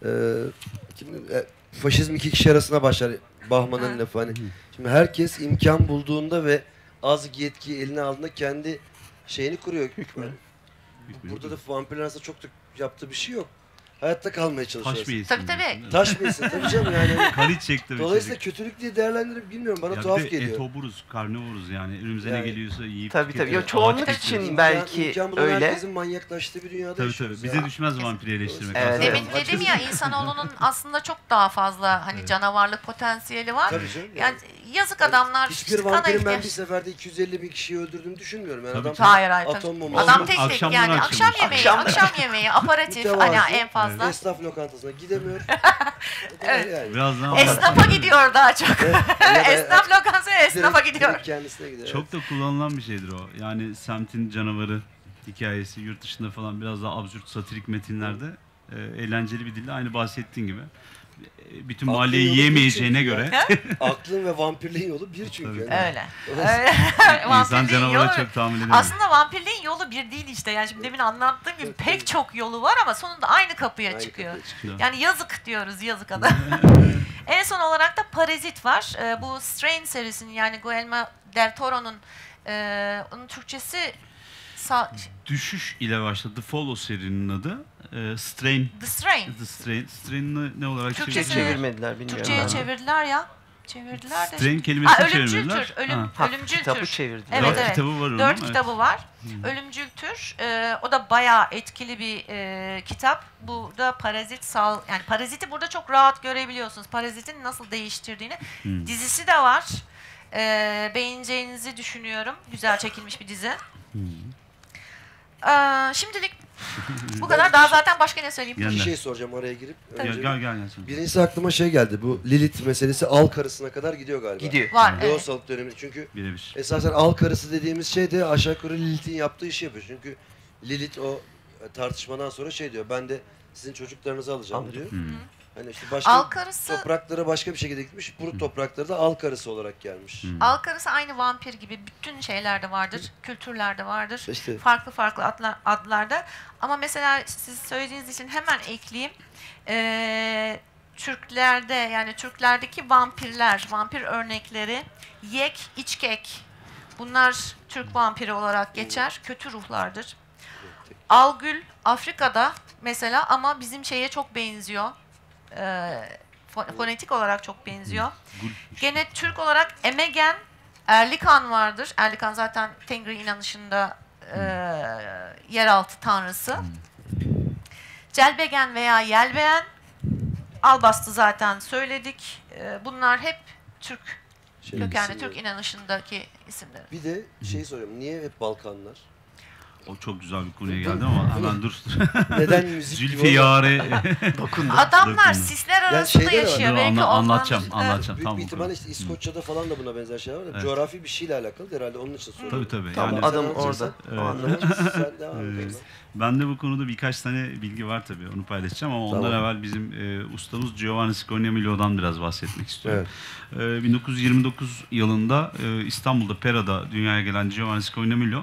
faşizm 2 kişi arasına başlar Bahman'ın lafı hani. Şimdi herkes imkan bulduğunda ve az yetki eline aldığında kendi şeyini kuruyor. Burada da vampirler arasında çok da yaptığı bir şey yok. Hayatta kalmaya çalışıyoruz. Taş mı yesin? Tabii. Taş mı yesin? Tabii canım yani. Kan içecek tabii. Dolayısıyla kötülük diye değerlendirip bilmiyorum bana ya tuhaf bir de geliyor. et oburuz, karnivoruz yani. Önümüze ne Yani. geliyorsa yiyip Tabii. tüketiyoruz. Yo, çoğunluk Ağaç için kesiyoruz. belki imkan bulan öyle. herkesin manyaklaştığı bir dünyada Tabii yaşıyoruz. Bize ya. düşmez vampiri eleştirmek. Evet, aslında. Demin dedim ya insanoğlunun aslında çok daha fazla hani canavarlık potansiyeli var. Tabii canım. Yani yazık adamlar Hiçbir işte kana vampirin ben ihtiyaç. bir seferde 250 bin kişiyi öldürdüğünü düşünmüyorum. Yani Tabii adam canım. Hayır atom tabii. bombası. Adam tek tek Akşamdan yani açılmış. akşam yemeği, aparatif Mütevazı. hani en fazla. Esnaf lokantasına gidemiyor. Evet. Yani. Biraz daha Esnafa gidiyor daha çok. Ya da Esnaf lokantasına esnafa direkt gidiyor. kendisine gidiyor. çok da kullanılan bir şeydir o. Yani semtin canavarı hikayesi yurt dışında falan biraz daha absürt satirik metinlerde eğlenceli bir dille aynı bahsettiğin gibi. Bütün Aklın mahalleyi yolu yiyemeyeceğine bir göre Aklın ve vampirliğin yolu bir çünkü. Tabii. Yani. Öyle. Dolayısıyla- insan Vampirliğin canavara yolu- çok tahammül edemiyor. Aslında vampirliğin yolu bir değil işte. Yani şimdi demin anlattığım gibi pek çok yolu var ama sonunda aynı kapıya Aynı çıkıyor. kapıya çıkıyor. Yani yazık diyoruz, yazık adam. En son olarak da Parazit var. Bu Strain serisinin yani Guillermo del Toro'nun onun Türkçesi Düşüş ile başladı. The Follow serinin adı. Strain. The Strain. The Strain. Strain'i ne olarak Türkçe Türkçesi- çevirmediler bilmiyorum. Türkçe'ye ben. çevirdiler ya. Çevirdiler de. Strain kelimesini Ölümcül çevirmediler. tür. Ha. Ölümcül Kitabı tür. çevirdiler. Evet, Dört evet. kitabı var onun. 4 evet. kitabı var. Ölümcül tür. O da bayağı etkili bir kitap. Bu da yani paraziti burada çok rahat görebiliyorsunuz. Parazitin nasıl değiştirdiğini. Dizisi de var. Beğeneceğinizi düşünüyorum. Güzel çekilmiş bir dizi. Şimdilik bu kadar. Daha zaten başka ne söyleyeyim? Yani- Bir şey soracağım araya girip. Gel Önce gel gelsin. birincisi aklıma şey geldi. Bu Lilith meselesi al karısına kadar gidiyor galiba. Gidiyor. Var. Evet. Loğusalık döneminde. Çünkü Birebir. esasen al karısı dediğimiz şey de aşağı yukarı Lilith'in yaptığı işi yapıyor. Çünkü Lilith o tartışmadan sonra şey diyor. Ben de sizin çocuklarınızı alacağım Alacağım. diyor. Hani işte başka Al karısı, topraklara başka bir şekilde gitmiş. Bu topraklara da al karısı olarak gelmiş. al karısı aynı vampir gibi bütün şeylerde vardır, kültürlerde vardır. İşte Farklı farklı adlarda. Ama mesela siz söylediğiniz için hemen ekleyeyim. Türklerde yani Türklerdeki vampirler, vampir örnekleri yek, içkek, Bunlar Türk vampiri olarak geçer. Kötü ruhlardır. Algül Afrika'da mesela ama bizim şeye çok benziyor. Fonetik olarak çok benziyor. Gene Türk olarak Emegen, Erlikan vardır. Erlikan zaten Tengri inanışında yeraltı tanrısı. Celbegen veya Yelbeyen, Albastı zaten söyledik. Bunlar hep Türk kökenli, Türk inanışındaki isimler. Bir de şey soruyorum, niye hep Balkanlar? O çok güzel bir konuya geldi ama hemen dur. Neden müzik gibi Zülfiyare. Adamlar Dokundu. sisler Yani arasında şeyde de var. yaşıyor. Dur, Belki anlatacağım. ondandır. Büyük Tamam, bir ihtimalle tamam. işte İskoçya'da falan da buna benzer şeyler var da Evet. coğrafi bir şeyle alakalı herhalde, onun için soruyorum. Tabii. Tamam, Yani, adam Sen orada. anlatırsan. O anlamış. Sen devam et. ben de bu konuda birkaç tane bilgi var tabii. Onu paylaşacağım ama ondan Tamam. evvel bizim ustamız Giovanni Scognamilo'dan biraz bahsetmek istiyorum. Evet. 1929 yılında İstanbul'da Pera'da dünyaya gelen Giovanni Scognamilo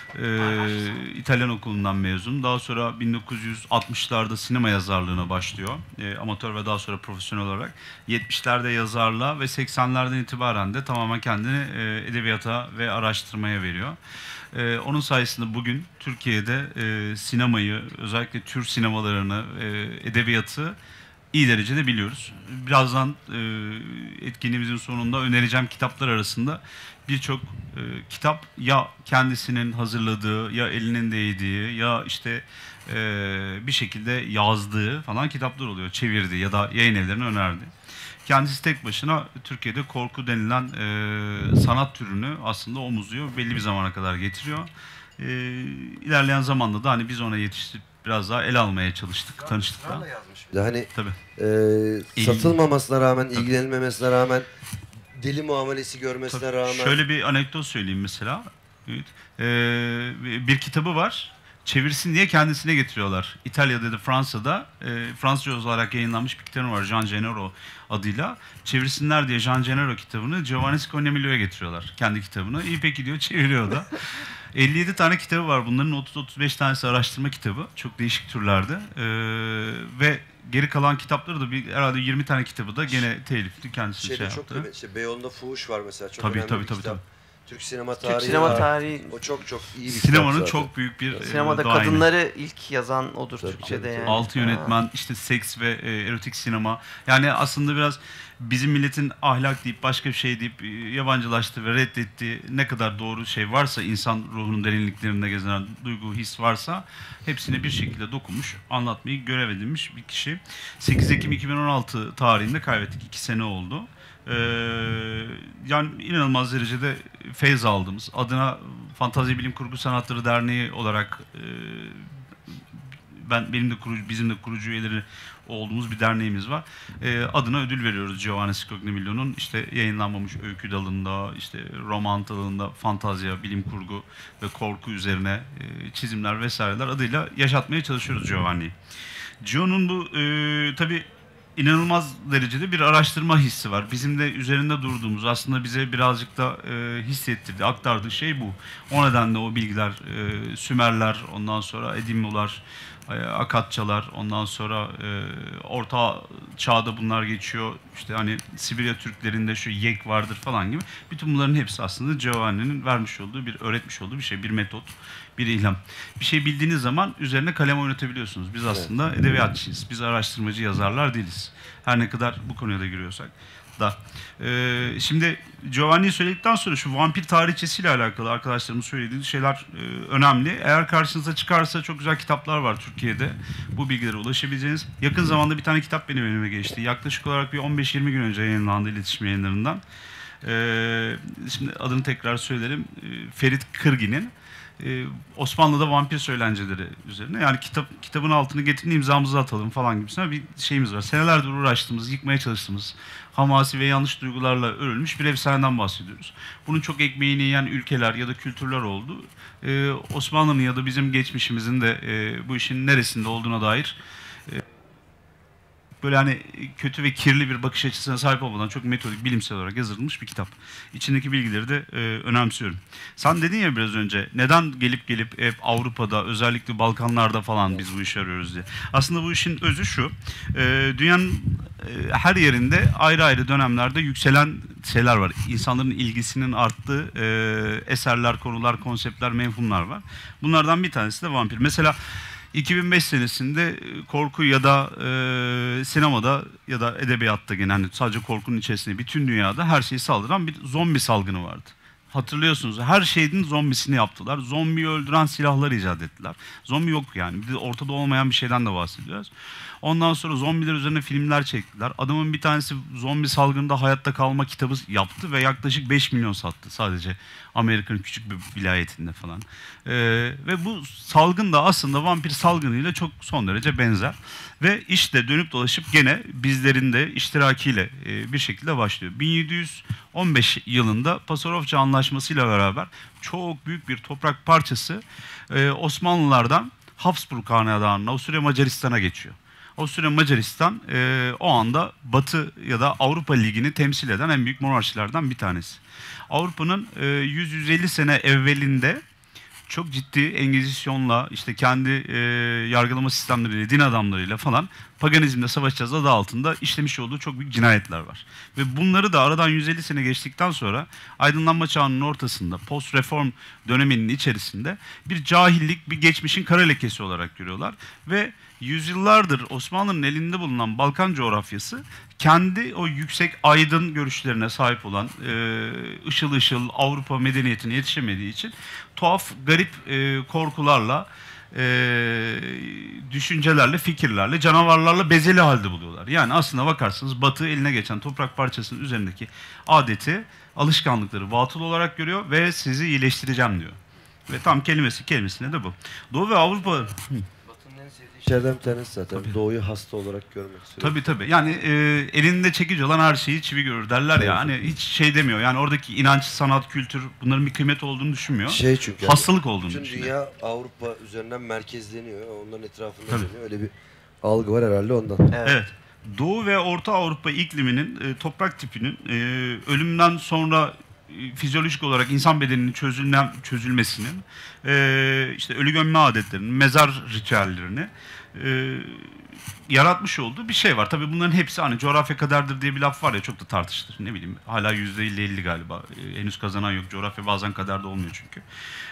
İtalyan okulundan mezun. Daha sonra 1960'larda sinema yazarlığına başlıyor. Amatör ve daha sonra profesyonel olarak. 70'lerde yazarlığa ve 80'lerden itibaren de tamamen kendini edebiyata ve araştırmaya veriyor. Onun sayesinde bugün Türkiye'de sinemayı, özellikle Türk sinemalarını, edebiyatı iyi derecede biliyoruz. Birazdan etkinliğimizin sonunda önereceğim kitaplar arasında birçok kitap ya kendisinin hazırladığı, ya elinin değdiği, ya işte bir şekilde yazdığı falan kitaplar oluyor. Çevirdiği ya da yayın evlerine önerdi. Kendisi tek başına Türkiye'de korku denilen sanat türünü aslında omuzluyor. Belli bir zamana kadar getiriyor. İlerleyen zamanda da hani biz ona yetiştirip biraz daha el almaya çalıştık, tanıştık da. Bir de hani Tabii. satılmamasına rağmen, ilgilenilmemesine rağmen, deli muamelesi görmesine rağmen. Şöyle bir anekdot söyleyeyim mesela. Evet. Bir kitabı var. Çevirsin diye kendisine getiriyorlar. İtalya'da da Fransa'da Fransızca olarak yayınlanmış bir kitabı var. Jean Gennaro adıyla. Çevirsinler diye Jean Gennaro kitabını Giovanni Scognamilo'ya getiriyorlar. Kendi kitabını. İyi peki diyor, çeviriyor da. 57 tane kitabı var. Bunların 30-35 tanesi araştırma kitabı. Çok değişik türlerde. Ve geri kalan kitapları da herhalde 20 tane kitabı da gene telifli kendisi Şeyde şey çok yaptı. kıymetli. İşte Beyoğlu'nda Fuhuş var mesela. Çok Tabii, önemli tabii, bir tabii, kitap. tabii. Türk sinema tarihi Türk sinema var. tarihi, O çok iyi bir Sinemanın kitap zaten. çok büyük bir sinemada duayeni. kadınları ilk yazan odur Tabii, Türkçe'de tabii. yani. Altı yönetmen, işte seks ve erotik sinema. Yani aslında biraz bizim milletin ahlak deyip başka bir şey deyip yabancılaştı ve reddetti. Ne kadar doğru şey varsa, insan ruhunun derinliklerinde gezen duygu, his varsa hepsine bir şekilde dokunmuş, anlatmayı görev edinmiş bir kişi. 8 Ekim 2016 tarihinde kaybettik. 2 sene oldu. Yani inanılmaz derecede feyz aldığımız, adına Fantazi Bilim Kurgu Sanatları Derneği olarak bizim de kurucu üyeleri olduğumuz bir derneğimiz var. Adına ödül veriyoruz Giovanni Scognamilo'nun işte yayınlanmamış öykü dalında, işte roman dalında, fantazya, bilim kurgu ve korku üzerine çizimler vesaireler adıyla yaşatmaya çalışıyoruz Giovanni'yi. Gio'nun bu tabii inanılmaz derecede bir araştırma hissi var. Bizim de üzerinde durduğumuz, aslında bize birazcık da hissettirdi, aktardığı şey bu. O nedenle o bilgiler, Sümerler, ondan sonra Edimlular, Akatçalar, ondan sonra Orta Çağ'da bunlar geçiyor. İşte hani Sibirya Türklerinde şu yek vardır falan gibi. Bütün bunların hepsi aslında Giovanni'nin vermiş olduğu, öğretmiş olduğu bir şey, bir metot, bir ilham. Bir şey bildiğiniz zaman üzerine kalem oynatabiliyorsunuz. Biz aslında edebiyatçıyız. Biz araştırmacı yazarlar değiliz. Her ne kadar bu konuya da giriyorsak da. Şimdi Giovanni'yi söyledikten sonra şu vampir tarihçesiyle alakalı arkadaşlarımın söylediği şeyler önemli. Eğer karşınıza çıkarsa çok güzel kitaplar var Türkiye'de. Bu bilgilere ulaşabileceğiniz. Yakın zamanda bir tane kitap benim elime geçti. Yaklaşık olarak bir 15-20 gün önce yayınlandı iletişim yayınlarından. Şimdi adını tekrar söylerim. Ferit Kırgin'in Osmanlı'da vampir söylenceleri üzerine. Yani kitabın altını getirin, imzamızı atalım falan gibisinden bir şeyimiz var. Senelerdir uğraştığımız, yıkmaya çalıştığımız, hamasi ve yanlış duygularla örülmüş bir efsaneden bahsediyoruz. Bunun çok ekmeğini yiyen ülkeler ya da kültürler oldu. Osmanlı'nın ya da bizim geçmişimizin de bu işin neresinde olduğuna dair böyle hani kötü ve kirli bir bakış açısına sahip olmadan çok metodik, bilimsel olarak yazılmış bir kitap. İçindeki bilgileri de önemsiyorum. Sen dedin ya biraz önce, neden gelip hep Avrupa'da, özellikle Balkanlarda falan biz bu işi arıyoruz diye. Aslında bu işin özü şu, dünyanın her yerinde ayrı ayrı dönemlerde yükselen şeyler var. İnsanların ilgisinin arttığı eserler, konular, konseptler, mefhumlar var. Bunlardan bir tanesi de vampir. Mesela 2005 senesinde korku ya da sinemada ya da edebiyatta genelde sadece korkunun içerisinde bütün dünyada her şeyi saldıran bir zombi salgını vardı. Hatırlıyorsunuz, her şeyin zombisini yaptılar. Zombiyi öldüren silahlar icat ettiler. Zombi yok yani. Bir de ortada olmayan bir şeyden de bahsediyoruz. Ondan sonra zombiler üzerine filmler çektiler. Adamın bir tanesi zombi salgında hayatta kalma kitabı yaptı ve yaklaşık 5 milyon sattı sadece Amerika'nın küçük bir vilayetinde falan. Ve bu salgın da aslında vampir salgınıyla çok son derece benzer. Ve işte dönüp dolaşıp gene bizlerin de iştirakiyle bir şekilde başlıyor. 1715 yılında Pasarofça Anlaşması'yla beraber çok büyük bir toprak parçası Osmanlılardan Habsburg Hanedanı'na, Avusturya Macaristan'a geçiyor. Avusturya Macaristan o anda Batı ya da Avrupa Ligi'ni temsil eden en büyük monarşilerden bir tanesi. Avrupa'nın 100-150 sene evvelinde çok ciddi Engizisyon'la, işte kendi yargılama sistemleriyle, din adamlarıyla falan paganizmle savaşacağız adı altında işlemiş olduğu çok büyük cinayetler var. Ve bunları da aradan 150 sene geçtikten sonra aydınlanma çağının ortasında, post-reform döneminin içerisinde bir cahillik, bir geçmişin kara lekesi olarak görüyorlar. Ve yüzyıllardır Osmanlı'nın elinde bulunan Balkan coğrafyası kendi o yüksek aydın görüşlerine sahip olan ışıl ışıl Avrupa medeniyetine yetişemediği için tuhaf, garip korkularla, düşüncelerle, fikirlerle, canavarlarla bezeli halde buluyorlar. Yani aslına bakarsanız Batı eline geçen toprak parçasının üzerindeki adeti, alışkanlıkları batıl olarak görüyor ve sizi iyileştireceğim diyor. Ve tam kelimesine de bu. Doğu ve Avrupa... Batı'nın en sevdiği şeylerden bir tanesi zaten. Tabii. Doğuyu hasta olarak görmek istiyor. Tabii. Yani elinde çekici olan her şeyi çivi görür derler ya. Evet. Hani hiç şey demiyor. Yani oradaki inanç, sanat, kültür bunların bir kıymet olduğunu düşünmüyor. Çünkü Hastalık olduğunu bütün düşünüyor. dünya Avrupa üzerinden merkezleniyor. Onların etrafında Tabii. dönüyor. Öyle bir algı var herhalde ondan. Evet. Doğu ve Orta Avrupa ikliminin toprak tipinin ölümden sonra fizyolojik olarak insan bedeninin çözülmesinin, işte ölü gömme adetlerinin, mezar ritüellerini yaratmış olduğu bir şey var. Tabii bunların hepsi hani coğrafya kaderdir diye bir laf var ya, çok da tartışılır. Ne bileyim, hala %50-50 galiba. Henüz kazanan yok. Coğrafya bazen kaderde olmuyor çünkü.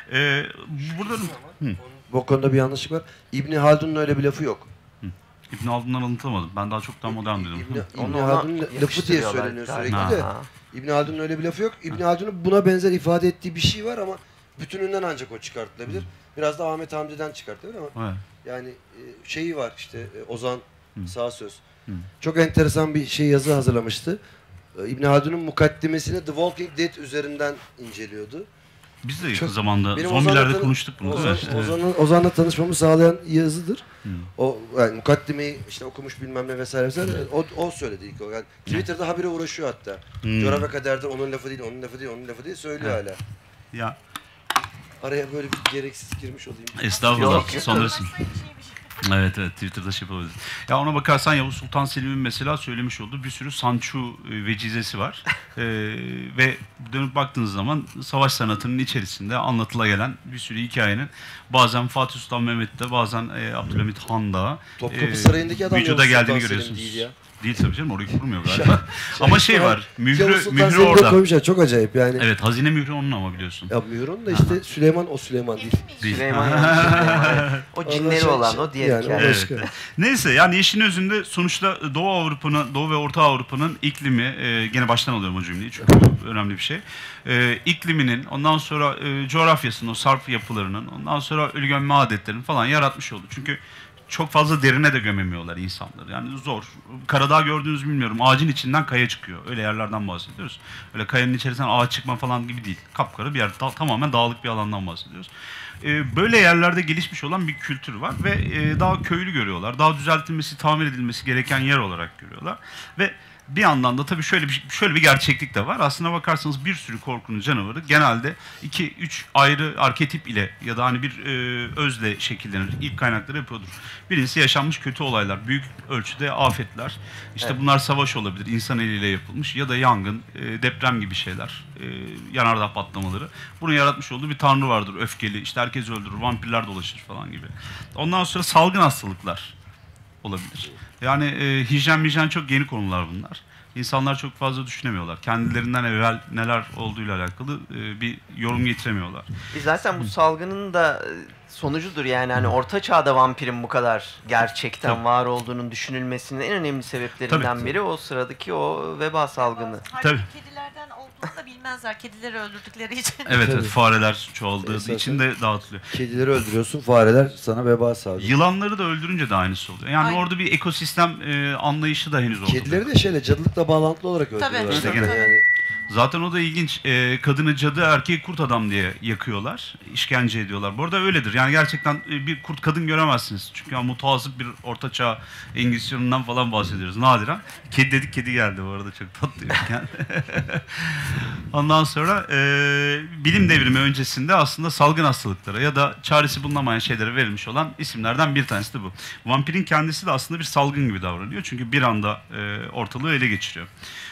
Burada Bu konuda bir yanlışlık var. İbni Haldun'un öyle bir lafı yok. İbn Haldun'dan alıntılamadım. Ben daha çok modern dedim. İbni Haldun'un lafı diye yakıştırıyorlar söyleniyor sürekli galiba. de. İbni Haldun'un öyle bir lafı yok. İbni Haldun'un buna benzer ifade ettiği bir şey var ama bütününden ancak o çıkartılabilir. Biraz da Ahmet Hamdi'den çıkartılabilir ama Evet. yani şeyi var işte Ozan Sağsöz. Çok enteresan bir yazı hazırlamıştı. İbn Haldun'un mukaddimesini The Walking Dead üzerinden inceliyordu. Biz de yakın Çok- zamanda Benim zombilerde konuştuk bunu. Ozan'la tanışmamı sağlayan yazıdır. O yani mukaddimeyi işte okumuş bilmem ne vesaire vesaire. O söyledi ilk o. Yani Twitter'da habire uğraşıyor hatta. Coğrafya kaderde onun lafı değil, onun lafı değil, onun lafı değil söylüyor hala. Ya Araya böyle bir gereksiz girmiş olayım. estağfurullah. Yok. Sonrasın. Evet Twitter'da şey yapabiliriz. Ya ona bakarsan Yavuz Sultan Selim'in mesela söylemiş olduğu bir sürü sançu vecizesi var. Ve dönüp baktığınız zaman savaş sanatının içerisinde anlatıla gelen bir sürü hikayenin bazen Fatih Sultan Mehmet'te, bazen Abdülhamit Han'da Topkapı Sarayı'ndaki adam vücuda Yavuz geldiğini Sultan Selim görüyorsunuz. değil ya. Değil tabii canım, orayı kurmuyor galiba. Ama şey var, Yavuz mührü Sultan Selim'de orada. koymuşlar, çok acayip yani. Evet, hazine mührü onun ama biliyorsun. Ya Mührün da işte Süleyman o Süleyman değil. Değil. Süleyman yani evet. O cinleri Ondan olan o diğer yani hikaye. o başka. Neyse yani işin özünde sonuçta Doğu ve Orta Avrupa'nın iklimi, gene baştan alıyorum o cümleyi çünkü önemli bir şey. İkliminin, ondan sonra coğrafyasının, o sarf yapılarının, ondan sonra ölü gömme adetlerinin falan yaratmış oldu. Çünkü çok fazla derine de gömemiyorlar insanları. Yani zor. Karadağ gördüğünüzü bilmiyorum. Ağacın içinden kaya çıkıyor. Öyle yerlerden bahsediyoruz. Öyle kayanın içerisinden ağaç çıkma falan gibi değil. Kapkara bir yer. Tamamen dağlık bir alandan bahsediyoruz. Böyle yerlerde gelişmiş olan bir kültür var ve daha köylü görüyorlar. Daha düzeltilmesi, tamir edilmesi gereken yer olarak görüyorlar. Ve bir yandan da tabii şöyle bir gerçeklik de var. Aslına bakarsanız bir sürü korkunun canavarı genelde 2-3 ayrı arketip ile ya da hani bir özle şekillenir. İlk kaynakları hep odur. Birincisi yaşanmış kötü olaylar, büyük ölçüde afetler. İşte Evet. bunlar savaş olabilir, insan eliyle yapılmış ya da yangın, deprem gibi şeyler, yanardağ patlamaları. Bunu yaratmış olduğu bir tanrı vardır, öfkeli. İşte herkes öldürür, vampirler dolaşır falan gibi. Ondan sonra salgın hastalıklar olabilir. Yani hijyen çok yeni konular bunlar. İnsanlar çok fazla düşünemiyorlar. Kendilerinden evvel neler olduğuyla alakalı bir yorum getiremiyorlar. Zaten bu salgının da sonucudur yani hani Orta Çağ'da vampirin bu kadar gerçekten Tabii. var olduğunun düşünülmesinin en önemli sebeplerinden Tabii. biri o sıradaki o veba salgını. Halbuki Tabii. kedilerden olduğunu da bilmezler. Kedileri öldürdükleri için. Evet, Tabii. fareler çoğaldığı Esasen için de dağıtılıyor. Kedileri öldürüyorsun, fareler sana veba sağlıyor. Yılanları da öldürünce de aynısı oluyor. Yani Aynen. orada bir ekosistem anlayışı da henüz ortada. Kedileri de şeyle cadılıkla bağlantılı olarak öldürüyorlar. Tabii. İşte zaten gene. yani. Zaten o da ilginç. Kadını cadı, erkeği kurt adam diye yakıyorlar. İşkence ediyorlar. Bu arada öyledir. Yani gerçekten bir kurt kadın göremezsiniz. Çünkü yani mutasip bir ortaçağ engizisyonundan falan bahsediyoruz. Nadiren. Kedi dedik, kedi geldi bu arada. Çok tatlı. Yani. Ondan sonra bilim devrimi öncesinde aslında salgın hastalıklara ya da çaresi bulunamayan şeylere verilmiş olan isimlerden bir tanesi de bu. Vampirin kendisi de aslında bir salgın gibi davranıyor. Çünkü bir anda ortalığı ele geçiriyor.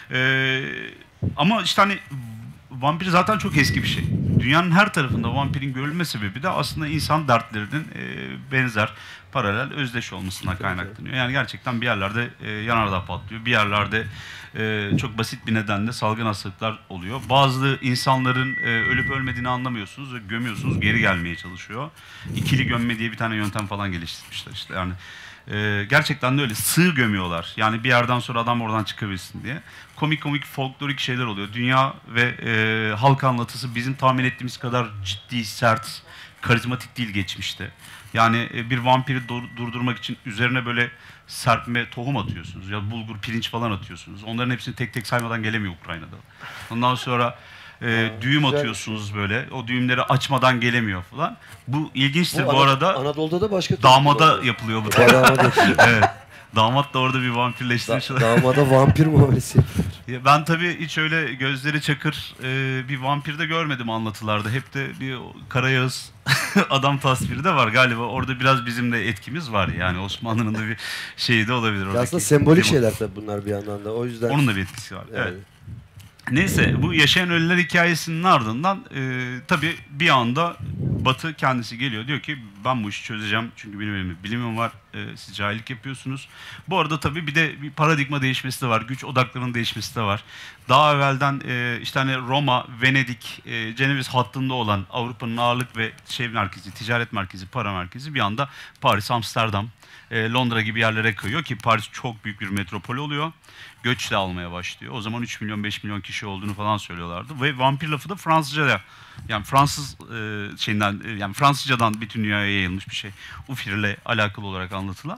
Ama işte hani vampir zaten çok eski bir şey. Dünyanın her tarafında vampirin görülme sebebi de aslında insan dertlerinin benzer, paralel, özdeş olmasından kaynaklanıyor. Yani gerçekten bir yerlerde yanardağ patlıyor, bir yerlerde çok basit bir nedenle salgın hastalıklar oluyor. Bazı insanların ölüp ölmediğini anlamıyorsunuz ve gömüyorsunuz, geri gelmeye çalışıyor. İkili gömme diye bir tane yöntem falan geliştirmişler işte yani. Gerçekten de öyle sığ gömüyorlar. Yani bir yerden sonra adam oradan çıkabilsin diye. Komik folklorik şeyler oluyor. Dünya ve halk anlatısı bizim tahmin ettiğimiz kadar ciddi, sert, karizmatik değil geçmişte. Yani bir vampiri durdurmak için üzerine böyle serpme tohum atıyorsunuz. Ya bulgur, pirinç falan atıyorsunuz. Onların hepsini tek tek saymadan gelemiyor Ukrayna'da. Ondan sonra düğüm güzel. atıyorsunuz böyle. O düğümleri açmadan gelemiyor falan. Bu ilginçtir bu, Ana- arada. Anadolu'da da başka Damada yapılıyor bu. Damada yapılıyor. Evet. Damat da orada bir vampirleştirmiş. Damada vampir muamelesi yapıyor. Ya ben tabii hiç öyle gözleri çakır bir vampir de görmedim anlatılarda. Hep de bir Karayağız adam tasviri de var galiba. Orada biraz bizim de etkimiz var. Yani Osmanlı'nın da bir şeyi de olabilir. Ya oradaki aslında sembolik tema. şeyler tabii bunlar bir yandan da. O yüzden Onun da bir etkisi var. yani, Evet. Neyse bu yaşayan ölüler hikayesinin ardından tabii bir anda Batı kendisi geliyor diyor ki ben bu işi çözeceğim çünkü benim bilimim var, siz cahillik yapıyorsunuz. Bu arada tabii bir de bir paradigma değişmesi de var, güç odaklarının değişmesi de var. Daha evvelden işte hani Roma, Venedik, Ceneviz hattında olan Avrupa'nın ağırlık ve şey merkezi, ticaret merkezi, para merkezi bir anda Paris, Amsterdam, Londra gibi yerlere kayıyor ki Paris çok büyük bir metropol oluyor. Göç de almaya başlıyor. O zaman 3 milyon 5 milyon kişi olduğunu falan söylüyorlardı. Ve vampir lafı da Fransızca'da yani Fransız yani Fransızcadan bütün dünyaya yayılmış bir şey. Ufir'le alakalı olarak anlatılan.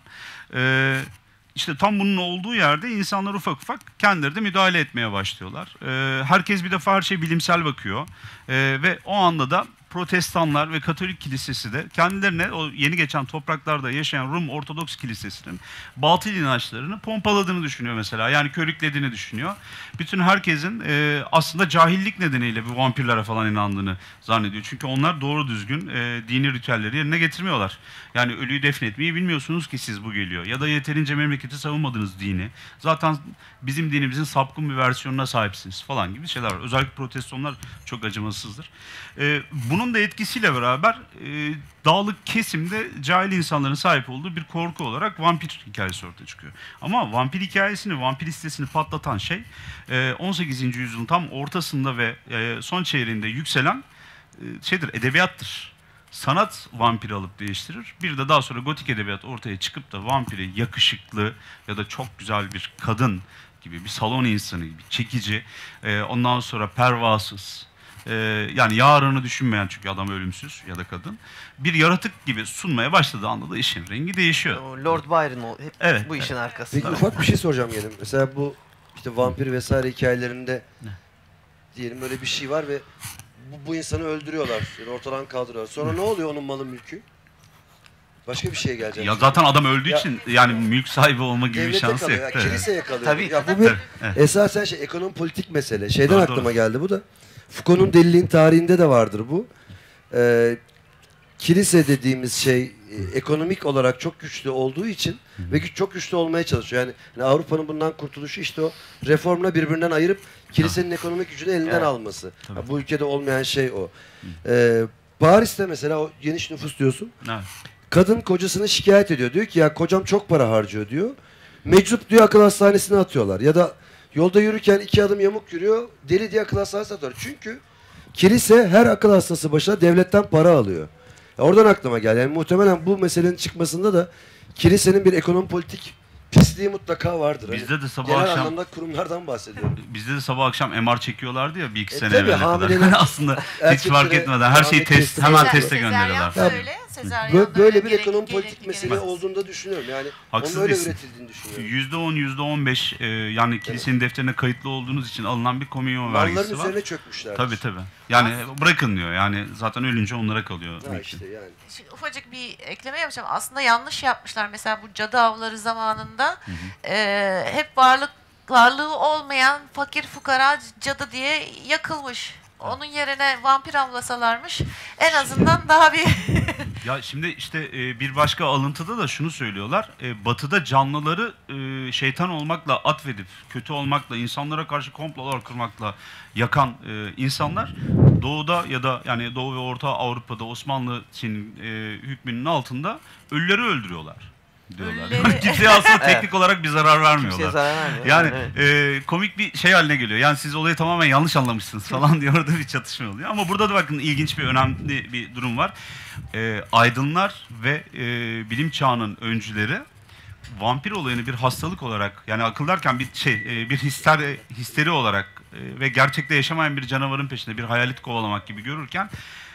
İşte tam bunun olduğu yerde insanlar ufak ufak kendileri de müdahale etmeye başlıyorlar. Herkes bir defa her şey bilimsel bakıyor. Ve o anda da Protestanlar ve Katolik kilisesi de kendilerine o yeni geçen topraklarda yaşayan Rum Ortodoks kilisesinin batıl inançlarını pompaladığını düşünüyor mesela. Yani körüklediğini düşünüyor. Bütün herkesin aslında cahillik nedeniyle bu vampirlere falan inandığını zannediyor. Çünkü onlar doğru düzgün dini ritüelleri yerine getirmiyorlar. Yani ölüyü defnetmeyi bilmiyorsunuz ki siz bu geliyor. Ya da yeterince memleketi savunmadınız dini. Zaten bizim dinimizin sapkın bir versiyonuna sahipsiniz falan gibi şeyler var. Özellikle protestanlar çok acımasızdır. Bunun da etkisiyle beraber dağlık kesimde cahil insanların sahip olduğu bir korku olarak vampir hikayesi ortaya çıkıyor. Ama vampir hikayesini, vampir listesini patlatan şey 18. yüzyılın tam ortasında ve son çeyreğinde yükselen edebiyattır. Sanat vampiri alıp değiştirir. Bir de daha sonra gotik edebiyat ortaya çıkıp da vampiri yakışıklı ya da çok güzel bir kadın gibi, bir salon insanı gibi, çekici, ondan sonra pervasız, yani yarını düşünmeyen çünkü adam ölümsüz ya da kadın, bir yaratık gibi sunmaya başladığı anda da işin rengi değişiyor. O Lord Byron hep Evet, bu işin Peki arkasında. ufak bir şey soracağım gene. Mesela bu işte vampir vesaire hikayelerinde diyelim böyle bir şey var ve bu insanı öldürüyorlar. Yani ortadan kaldırıyorlar. Sonra ne oluyor onun malı mülkü? Başka bir şeye geleceğim. Ya zaten adam öldüğü Ya- için yani mülk sahibi olma gibi bir Devlete şansı kalıyor. yok. Ya, Evet. kiliseye kalıyor. Tabii. Ya bu bir Evet. esasen ekonomi politik mesele. Şeyden Doğru, aklıma doğru. geldi bu da. Foucault'un deliliğin tarihinde de vardır bu. Kilise dediğimiz şey ekonomik olarak çok güçlü olduğu için ve çok güçlü olmaya çalışıyor. Yani Avrupa'nın bundan kurtuluşu işte o reformla birbirinden ayırıp kilisenin ekonomik gücünü elinden Evet. alması. Tabii. Ya bu ülkede olmayan şey o. Paris'te mesela o geniş nüfus diyorsun. Evet. Kadın kocasını şikayet ediyor. Diyor ki ya kocam çok para harcıyor diyor. Meczup diyor akıl hastanesine atıyorlar. Ya da yolda yürürken 2 adım yamuk yürüyor. Deli diye akıl hastanesine atıyorlar. Çünkü kilise her akıl hastası başına devletten para alıyor. Ya oradan aklıma geldi. Yani muhtemelen bu meselenin çıkmasında da kilisenin bir ekonomi politik pisliği mutlaka vardır. Hani Bizde de sabah genel akşam anlamda kurumlardan bahsediyorum. bizde de sabah akşam MR çekiyorlardı ya bir iki sene tabii, evvel kadar. hamileler- Aslında hiç erkeklere fark etmeden her şeyi rahmet test kestim. hemen Sezer- teste gönderiyorlar. Sezaryen Ya, öyle, sezaryen Böyle öyle, bir gerek- ekonomi gerekli, politik mesele gereksiz. olduğunu da düşünüyorum. Yani Haksız onun öyle değilsin. üretildiğini düşünüyorum. %10, %15 yani kilisenin defterine kayıtlı olduğunuz için alınan bir komünyon Malların vergisi var. üzerine çökmüşler. Tabii tabii. Yani bırakın diyor. Yani zaten ölünce onlara kalıyor. Ha mülkü. işte yani. Şimdi ufacık bir ekleme yapacağım. Aslında yanlış yapmışlar. Mesela bu cadı avları zamanında hep varlığı olmayan fakir fukara cadı diye yakılmış. Onun yerine vampir avlasalarmış. En azından daha bir Ya şimdi işte bir başka alıntıda da şunu söylüyorlar. Batı'da canlıları şeytan olmakla atfedip, kötü olmakla, insanlara karşı komplolar kurmakla yakan insanlar Doğu'da ya da yani Doğu ve Orta Avrupa'da Osmanlı Çin hükmünün altında ölüleri öldürüyorlar diyorlar. Ölüleri- Kimseye aslında teknik olarak bir zarar vermiyorlar. Kimseye zarar vermiyor. Yani Evet. komik bir şey haline geliyor. Yani siz olayı tamamen yanlış anlamışsınız falan diye orada bir çatışma oluyor. Ama burada da bakın ilginç bir önemli bir durum var. Aydınlar ve bilim çağının öncüleri vampir olayını bir hastalık olarak yani akıl derken bir histeri olarak ve gerçekte yaşamayan bir canavarın peşinde bir hayalet kovalamak gibi görürken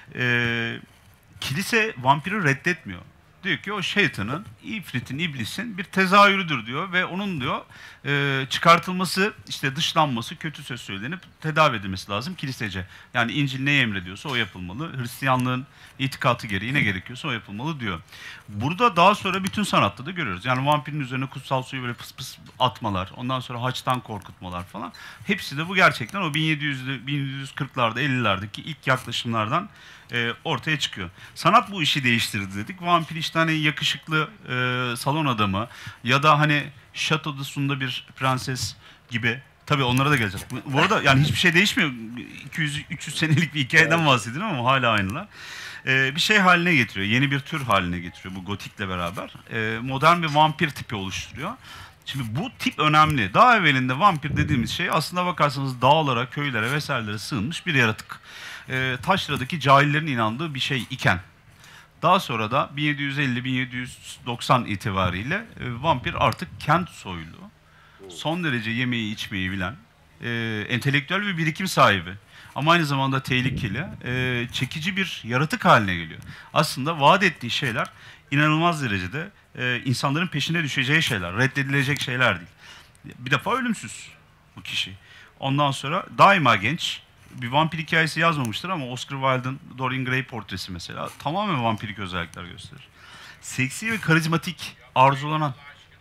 kilise vampiri reddetmiyor. Diyor ki o şeytanın, ifritin, iblisin bir tezahürüdür diyor ve onun diyor çıkartılması, işte dışlanması, kötü söz söylenip tedavi edilmesi lazım kilisece. Yani İncil neyi emrediyorsa o yapılmalı. Hristiyanlığın itikatı gereği ne gerekiyorsa o yapılmalı diyor. Burada daha sonra bütün sanatta da görüyoruz. Yani vampirin üzerine kutsal suyu böyle pıs pıs atmalar, ondan sonra haçtan korkutmalar falan. Hepsi de bu gerçekten o 1740'larda, 50'lerdeki ilk yaklaşımlardan ortaya çıkıyor. Sanat bu işi değiştirdi dedik. Vampir işte hani yakışıklı salon adamı ya da hani Chateau de Sun'da bir prenses gibi. Tabii onlara da geleceğiz. Bu arada yani hiçbir şey değişmiyor. 200-300 senelik bir hikayeden bahsediyorum ama hala aynılar. Bir şey haline getiriyor. Yeni bir tür haline getiriyor bu gotikle beraber. Modern bir vampir tipi oluşturuyor. Şimdi bu tip önemli. Daha evvelinde vampir dediğimiz şey aslında bakarsanız dağlara, köylere vesairelere sığınmış bir yaratık. Taşra'daki cahillerin inandığı bir şey iken daha sonra da 1750-1790 itibariyle vampir artık kent soylu, son derece yemeği içmeyi bilen, entelektüel bir birikim sahibi ama aynı zamanda tehlikeli, çekici bir yaratık haline geliyor. Aslında vaat ettiği şeyler inanılmaz derecede insanların peşine düşeceği şeyler, reddedilecek şeyler değil. Bir defa ölümsüz bu kişi. Ondan sonra daima genç. Bir vampir hikayesi yazmamıştır ama Oscar Wilde'ın Dorian Gray portresi mesela tamamen vampirik özellikler gösterir. Seksi ve karizmatik, arzulanan.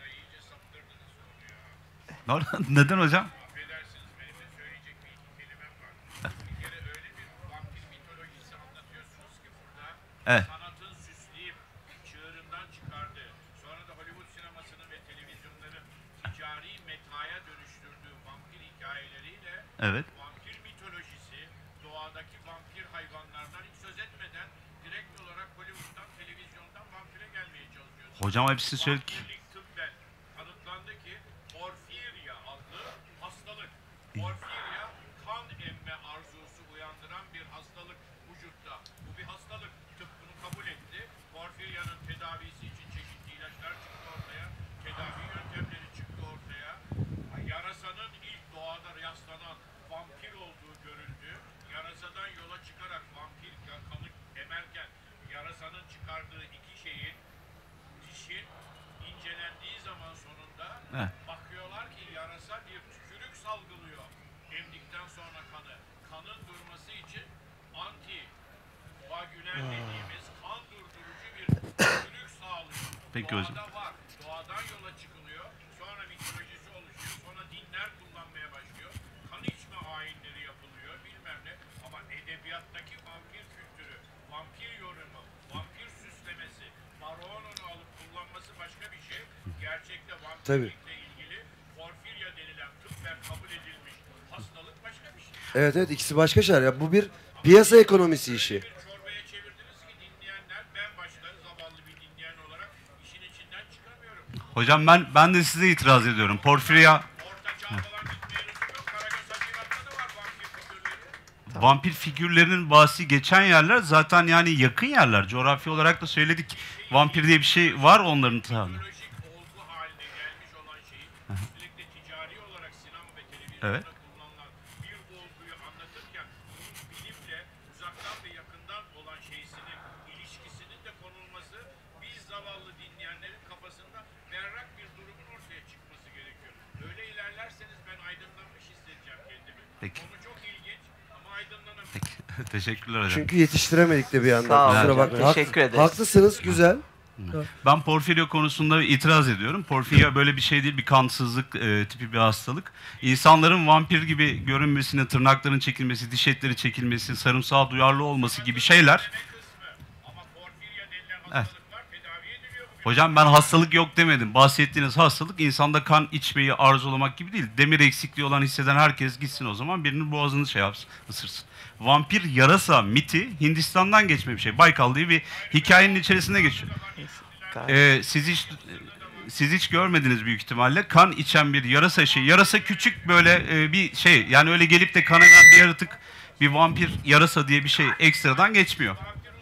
Neden hocam? Affedersiniz, benim de söyleyecek bir iki kelimem var. Bir kere öyle bir vampir mitolojisi anlatıyorsunuz ki burada Evet. sanatın süsleyip çığırından çıkardığı, sonra da Hollywood sinemasının ve televizyonların ticari metaya dönüştürdüğü vampir hikayeleriyle Evet. vampir mitolojisi, doğadaki vampir hayvanlardan hiç söz etmeden direkt olarak Hollywood'dan, televizyondan vampire gelmeye çalışıyorsunuz. Hocam hepsini söyledik. Vampirlik tıbben kanıtlandı ki porfirya adlı hastalık. Porfirya kan emme arzusu uyandıran bir hastalık vücutta. Bu bir hastalık. Tıp bunu kabul etti. Porfiryanın tedavisi için çeşitli ilaçlar çıktı ortaya. Tedavi yöntemleri çıktı ortaya. Yarasanın ilk doğada rastlanan vampir olduğu görüldü. Yarasadan yola çıkarak vampir kanı emerken yarasanın çıkardığı iki şeyin dişin incelendiği zaman sonunda Evet. bakıyorlar ki yarasa bir tükürük salgılıyor. Peki hocam. Doğada var. Doğadan yola çıkılıyor. Sonra mitolojisi oluşuyor. Sonra dinler kullanmaya başlıyor. Kan içme ayinleri yapılıyor. Bilmem ne. Ama edebiyattaki vampir kültürü, vampir yorumu, vampir süslemesi, Baron'un alıp kullanması başka bir şey. Gerçekte vampirlikle ilgili porfirya denilen tıbben kabul edilmiş hastalık başka bir şey. Evet evet, ikisi başka şeyler. Ya bu bir piyasa ekonomisi işi. Bir çorbaya çevirdiniz ki dinleyenler, ben başta zavallı bir dinleyen olarak işin içinden çıkamıyorum. Hocam ben de size itiraz ediyorum. Porfirya Orta çağ falan gitmeye lüzum yok. Karagöz Hacivat'ta da var vampir figürleri. vampir figürlerinin bahsi geçen yerler zaten yani yakın yerler. Coğrafi olarak da söyledik. Vampir diye bir şey var onların tarafında. Mitolojik olgu haline gelmiş olan şeyi, üstelik de ticari olarak sinema ve televizyonda Evet. kullanılan bir olguyu anlatırken bunun bilimle uzaktan ve yakından olan şeysinin, ilişkisinin de konulması biz zavallı dinleyenlerin kafasında berrak bir durumun ortaya çıkması gerekiyor. Öyle ilerlerseniz ben aydınlanmış hissedeceğim kendimi. Peki. Konu çok ilginç ama aydınlanamıyorum. Peki. Teşekkürler hocam. Çünkü yetiştiremedik de bir yandan. Sağ olun Kusura hocam, bakmayın. teşekkür ederiz. Haklısınız, güzel. Ben porfirya konusunda itiraz ediyorum. Porfirya böyle bir şey değil, bir kansızlık tipi bir hastalık. İnsanların vampir gibi görünmesini, tırnakların çekilmesi, diş etleri çekilmesi, sarımsağa duyarlı olması gibi şeyler. Ama porfirya denilen Evet. hastalıklar tedavi ediliyor bugün. Hocam ben hastalık yok demedim. Bahsettiğiniz hastalık insanda kan içmeyi arzulamak gibi değil. Demir eksikliği olan hisseden herkes gitsin o zaman birinin boğazını şey yapsın, ısırsın. Vampir yarasa miti Hindistan'dan geçme bir şey. Baykal diye bir hikayenin içerisinde geçiyor. Siz hiç görmediniz büyük ihtimalle. Kan içen bir yarasa şey. Yarasa küçük böyle bir şey. Yani öyle gelip de kan emen bir yaratık, bir vampir yarasa diye bir şey ekstradan geçmiyor.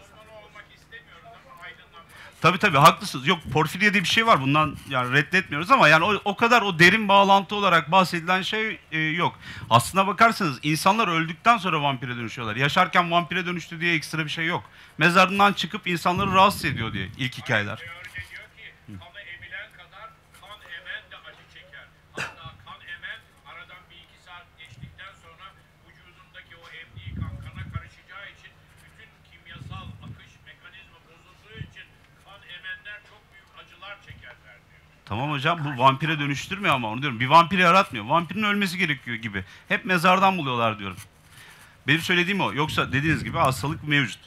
Tabii haklısınız. Yok porfirya diye bir şey var. Bundan yani reddetmiyoruz ama yani o kadar o derin bağlantı olarak bahsedilen şey yok. Aslına bakarsanız insanlar öldükten sonra vampire dönüşüyorlar. Yaşarken vampire dönüştü diye ekstra bir şey yok. Mezarından çıkıp insanları rahatsız ediyor diye ilk hikayeler. Teoride diyor ki kanı emilen kadar kan emen de acı çeker. Hatta kan emen aradan 1-2 saat geçtikten sonra vücudundaki o emdiği kan kana karışacağı için bütün kimyasal akış mekanizma bozulduğu için kan emenler çok büyük acılar çekerler diyor. Tamam hocam bu vampire dönüştürmüyor ama onu diyorum. Bir vampiri yaratmıyor. Vampirin ölmesi gerekiyor gibi. Hep mezardan buluyorlar diyorum. Benim söylediğim o. Yoksa dediğiniz gibi hastalık mevcut.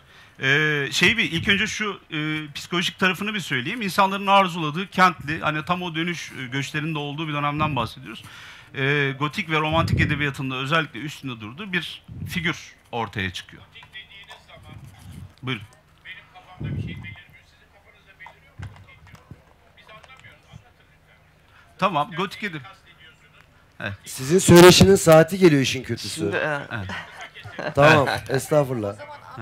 İlk önce şu psikolojik tarafını bir söyleyeyim. İnsanların arzuladığı kentli, hani tam o dönüş göçlerinde olduğu bir dönemden bahsediyoruz. Gotik ve romantik edebiyatında özellikle üstünde durduğu bir figür ortaya çıkıyor. Gotik dediğiniz zaman Buyurun. benim kafamda bir şey belirmiyor. Sizin kafanızda beliriyor mu gotik diyor. Biz anlamıyoruz. Anlatın lütfen. Tamam, gotik edebiyat. Kastediyorsunuz. Sizin söyleşinin saati geliyor işin kötüsü. Şimdi, Tamam, estağfurullah.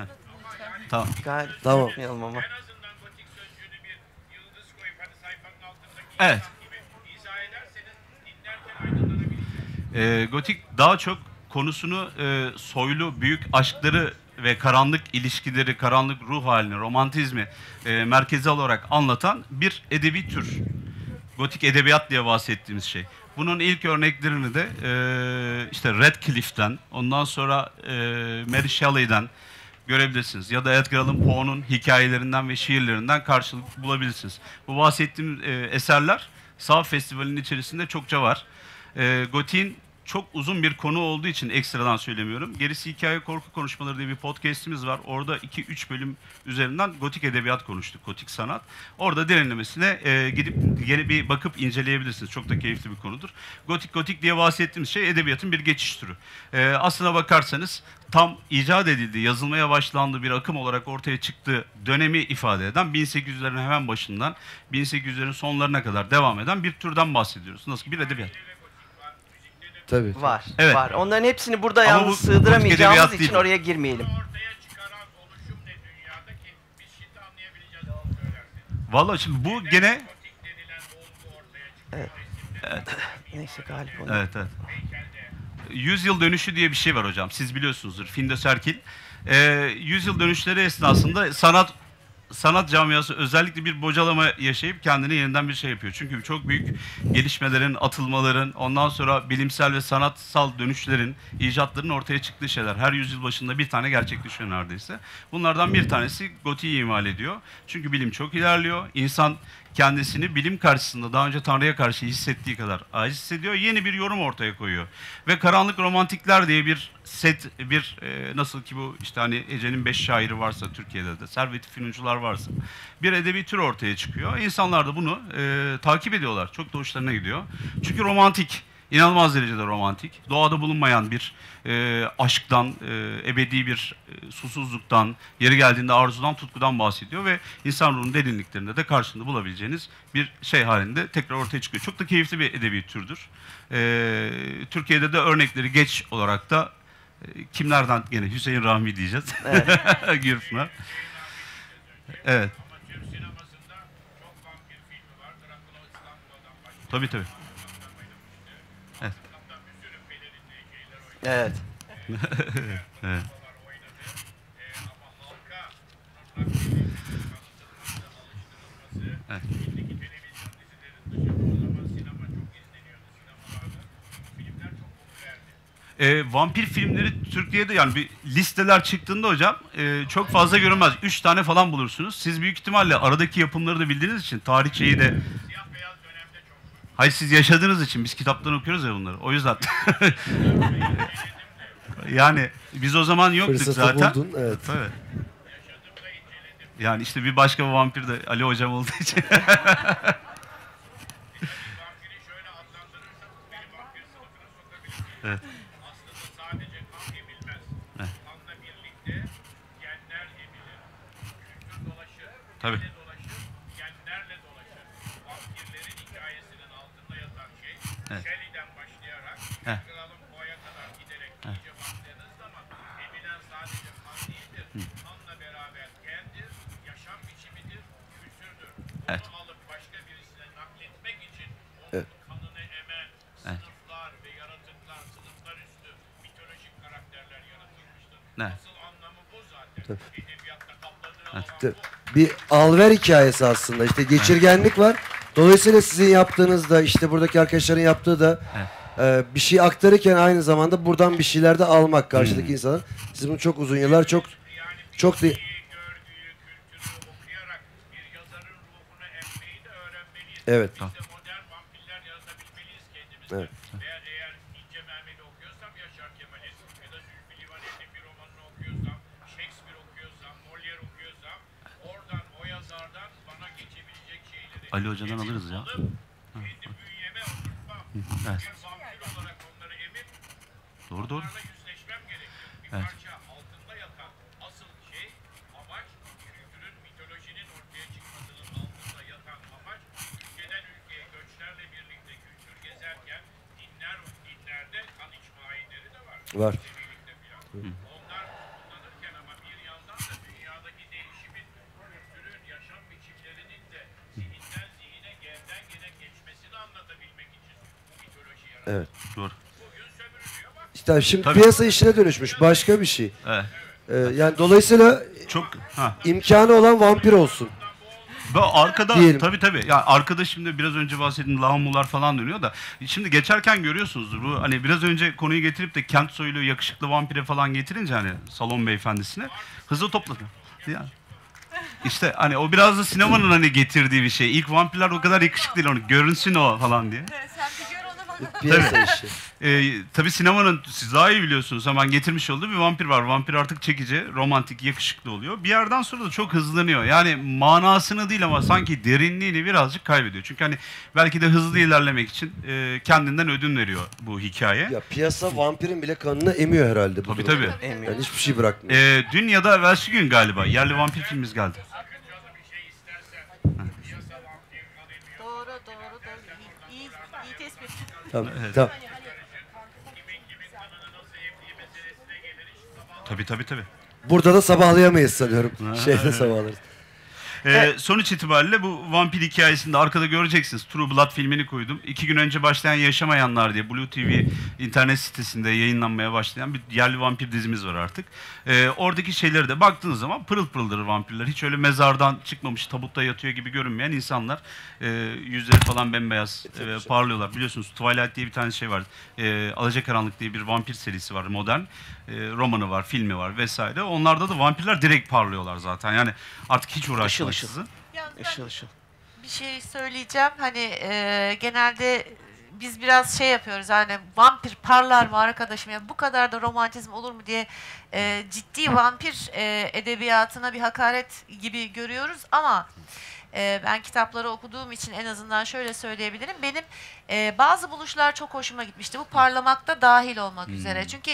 Tamam. gayet Tamam. yapmayalım ama. En azından gotik sözcüğünü bir yıldız koyup hani sayfanın altındaki Evet. insan gibi izah ederseniz dinlerken aydınlanabilirsiniz. Gotik daha çok konusunu soylu, büyük aşkları ve karanlık ilişkileri, karanlık ruh halini, romantizmi merkeze alarak anlatan bir edebi tür. Gotik edebiyat diye bahsettiğimiz şey. Bunun ilk örneklerini de işte Radcliffe'den, ondan sonra Mary Shelley'den görebilirsiniz. Ya da Edgar Allan Poe'nun hikayelerinden ve şiirlerinden karşılık bulabilirsiniz. Bu bahsettiğim eserler Sahaf Festivali'nin içerisinde çokça var. Gotik'in çok uzun bir konu olduğu için ekstradan söylemiyorum. Gerisi Hikaye Korku Konuşmaları diye bir podcast'imiz var. Orada 2-3 bölüm üzerinden gotik edebiyat konuştuk, gotik sanat. Orada derinlemesine gidip yeni bir bakıp inceleyebilirsiniz. Çok da keyifli bir konudur. Gotik diye bahsettiğimiz şey edebiyatın bir geçiş türü. Aslına bakarsanız tam icat edildiği, yazılmaya başlandığı bir akım olarak ortaya çıktığı dönemi ifade eden 1800'lerin hemen başından 1800'lerin sonlarına kadar devam eden bir türden bahsediyoruz. Nasıl bir edebiyat? Tabii. Var. Evet. Var. Onların hepsini burada Ama yalnız bu sığdıramayacağımız edebiyat için değil. oraya girmeyelim. Ortaya çıkaran oluşum ne dünyada ki biz şimdi anlayabileceğiz bunu söylerseniz. Vallahi şimdi bu gene Gotik denilen olgu ortaya çıkıyor. Neyse galiba onu. evet. 100 yıl dönüşü diye bir şey var hocam. Siz biliyorsunuzdur. Findo Serkil. 100 yıl dönüşleri esnasında sanat camiası özellikle bir bocalama yaşayıp kendine yeniden bir şey yapıyor. Çünkü çok büyük gelişmelerin, atılmaların, ondan sonra bilimsel ve sanatsal dönüşlerin, icatların ortaya çıktığı şeyler. Her yüzyıl başında bir tane gerçekleşiyor neredeyse. Bunlardan bir tanesi gotiği imal ediyor. Çünkü bilim çok ilerliyor. İnsan kendisini bilim karşısında daha önce Tanrı'ya karşı hissettiği kadar aciz hissediyor. Yeni bir yorum ortaya koyuyor. Ve Karanlık Romantikler diye bir set, nasıl ki bu işte hani Ece'nin 5 şairi varsa Türkiye'de de, Servet-i Fünuncular varsa bir edebi tür ortaya çıkıyor. İnsanlar da bunu takip ediyorlar. Çok da hoşlarına gidiyor. Çünkü romantik. İnanılmaz derecede romantik. Doğada bulunmayan bir aşktan, ebedi bir susuzluktan, yeri geldiğinde arzudan, tutkudan bahsediyor ve insan ruhunun derinliklerinde de karşında bulabileceğiniz bir şey halinde tekrar ortaya çıkıyor. Çok da keyifli bir edebi türdür. Türkiye'de de örnekleri geç olarak da kimlerden gene Hüseyin Rahmi diyeceğiz. Evet. Gürpınar. Evet. Ama Türk sinemasında çok vampir filmi var. Drakula İstanbul'dan başlıyor. Tabii tabii. Evet. Hatta bir sürü pelerinli şeyler oynadı. Evet. Evet. Oynadı. Ama halka bunun kanıtılması, alıştırılması, Evet. şimdiki televizyon dizilerin dışı o zaman sinema çok izleniyordu sinemalarda. Bu filmler çok popülerdi. Vampir filmleri Türkiye'de yani bir listeler çıktığında hocam çok fazla görünmez. 3 tane falan bulursunuz. Siz büyük ihtimalle aradaki yapımları da bildiğiniz için tarihçeyi de... Siyah beyaz dönemde çok. Hayır siz yaşadığınız için biz kitaptan okuyoruz ya bunları. O yüzden. Yani biz o zaman yoktuk Fırsatı zaten. buldun, evet. Tabii. Yani işte bir başka vampir de Ali hocam olduğu için. Vampiri şöyle adlandırırsak beni vampir sınıfına sokabilirsiniz. Evet. Aslında sadece kan emilmez. Evet. Kanla birlikte genler emilir. Kültür dolaşır, Tabii. genle dolaşır, genlerle dolaşır. Vampirlerin hikayesinin altında yatan şey, Evet. Shelley'den başlayarak, Evet. Kralın Poe'ya kadar giderek iyice başladığınız zaman emilen sadece kan değildir. Kanla beraber gendir, yaşam biçimidir, kültürdür. Bunu Evet. alıp başka birisine nakletmek için onun Evet. kanını emen Evet. sınıflar ve yaratıklar, sınıflar üstü mitolojik karakterler yaratılmıştır. Evet. Asıl anlamı bu zaten. Edebiyatta kapladığı alan İşte bu. bir alver hikayesi aslında. İşte geçirgenlik var. Dolayısıyla sizin yaptığınız da işte buradaki arkadaşların yaptığı da bir şey aktarırken aynı zamanda buradan bir şeyler de almak karşıdaki insanın. Siz bunu çok uzun yıllar çok Görgüyü, kültürü okuyarak bir yazarın ruhunu emmeyi de öğrenmeliyiz. Evet. Biz de modern vampirler yaratabilmeliyiz kendimizde. Evet. Eğer İnce Mehmet'i okuyorsam Yaşar Kemal'i ya da Zülfü Livaneli'nin bir romanını okuyorsam, Shakespeare okuyorsam, Molière okuyorsam oradan o yazardan bana geçebilecek şeyleri Ali Hoca'dan alırız ya. alıp kendi bünyeme oturtmam. Evet. Bir vampir olarak onları emip Doğru. onlarla yüzleşmem gerekiyor. Bir Evet. parça altında yatan asıl şey, amaç, kültürün, mitolojinin ortaya çıkmasının altında yatan amaç, ülkeden ülkeye göçlerle birlikte kültür gezerken dinlerde kan içme ayinleri de var. Var. Birlikte filan. Onlar kullanırken ama bir yandan da dünyadaki değişimin, kültürün, yaşam biçimlerinin de zihinden zihine, gelden gene geçmesini anlatabilmek için bu mitoloji yaratılıyor. Evet. Doğru. Bugün sömürülüyor. Bak İşte şimdi Tabii. piyasa işine dönüşmüş. Başka bir şey. Evet. Yani dolayısıyla Çok imkanı olan vampir olsun. Ve arkada Diyelim. tabii. Yani arkada şimdi biraz önce bahsettiğim lahamular falan dönüyor da şimdi geçerken görüyorsunuzdur bu hani biraz önce konuyu getirip de kent soylu yakışıklı vampire falan getirince hani salon beyefendisine hızlı topladı. Yani işte hani o biraz da sinemanın hani getirdiği bir şey. İlk vampirler o kadar yakışıklı değil onu görünsün o falan diye. Sen bir gör onu bana. Piyasa işi. Tabii sinemanın siz daha iyi biliyorsunuz hemen getirmiş olduğu bir vampir var. Vampir artık çekici, romantik, yakışıklı oluyor. Bir yerden sonra da çok hızlanıyor. Yani manasını değil ama sanki derinliğini birazcık kaybediyor. Çünkü hani belki de hızlı ilerlemek için kendinden ödün veriyor bu hikaye. Ya piyasa vampirin bile kanını emiyor herhalde. bu Tabii durumda. tabii. Emiyor. Yani hiçbir şey bırakmıyor. Dün ya da evvelsi gün galiba yerli vampir filmimiz geldi. sakıncalı bir şey istersen piyasa vampir kan emiyor. Doğru. İyi tespit. Tamam. Tamam. Kimin kanını nasıl emdiği meselesine gelir iş sabah. Tabii. Burada da sabahlayamayız sanıyorum. Şeyde sabahlarız. Sonuç itibariyle bu vampir hikayesinde arkada göreceksiniz. True Blood filmini koydum. 2 gün önce başlayan Yaşamayanlar diye Blue TV internet sitesinde yayınlanmaya başlayan bir yerli vampir dizimiz var artık. Oradaki şeyleri de baktığınız zaman pırıl pırıldır vampirler. Hiç öyle mezardan çıkmamış, tabutta yatıyor gibi görünmeyen insanlar. Yüzleri falan bembeyaz parlıyorlar. Biliyorsunuz Twilight diye bir tane şey var. Alacakaranlık diye bir vampir serisi var modern. Romanı var, filmi var vesaire. Onlarda da vampirler direkt parlıyorlar zaten. Yani artık hiç uğraşmaksızın. Yalnız ben Işıl ışıl. bir şey söyleyeceğim. Hani genelde biz biraz şey yapıyoruz. Hani vampir parlar mı arkadaşım? Yani bu kadar da romantizm olur mu diye ciddi vampir edebiyatına bir hakaret gibi görüyoruz ama ben kitapları okuduğum için en azından şöyle söyleyebilirim. Benim bazı buluşlar çok hoşuma gitmişti. Bu parlamakta dahil olmak üzere. Çünkü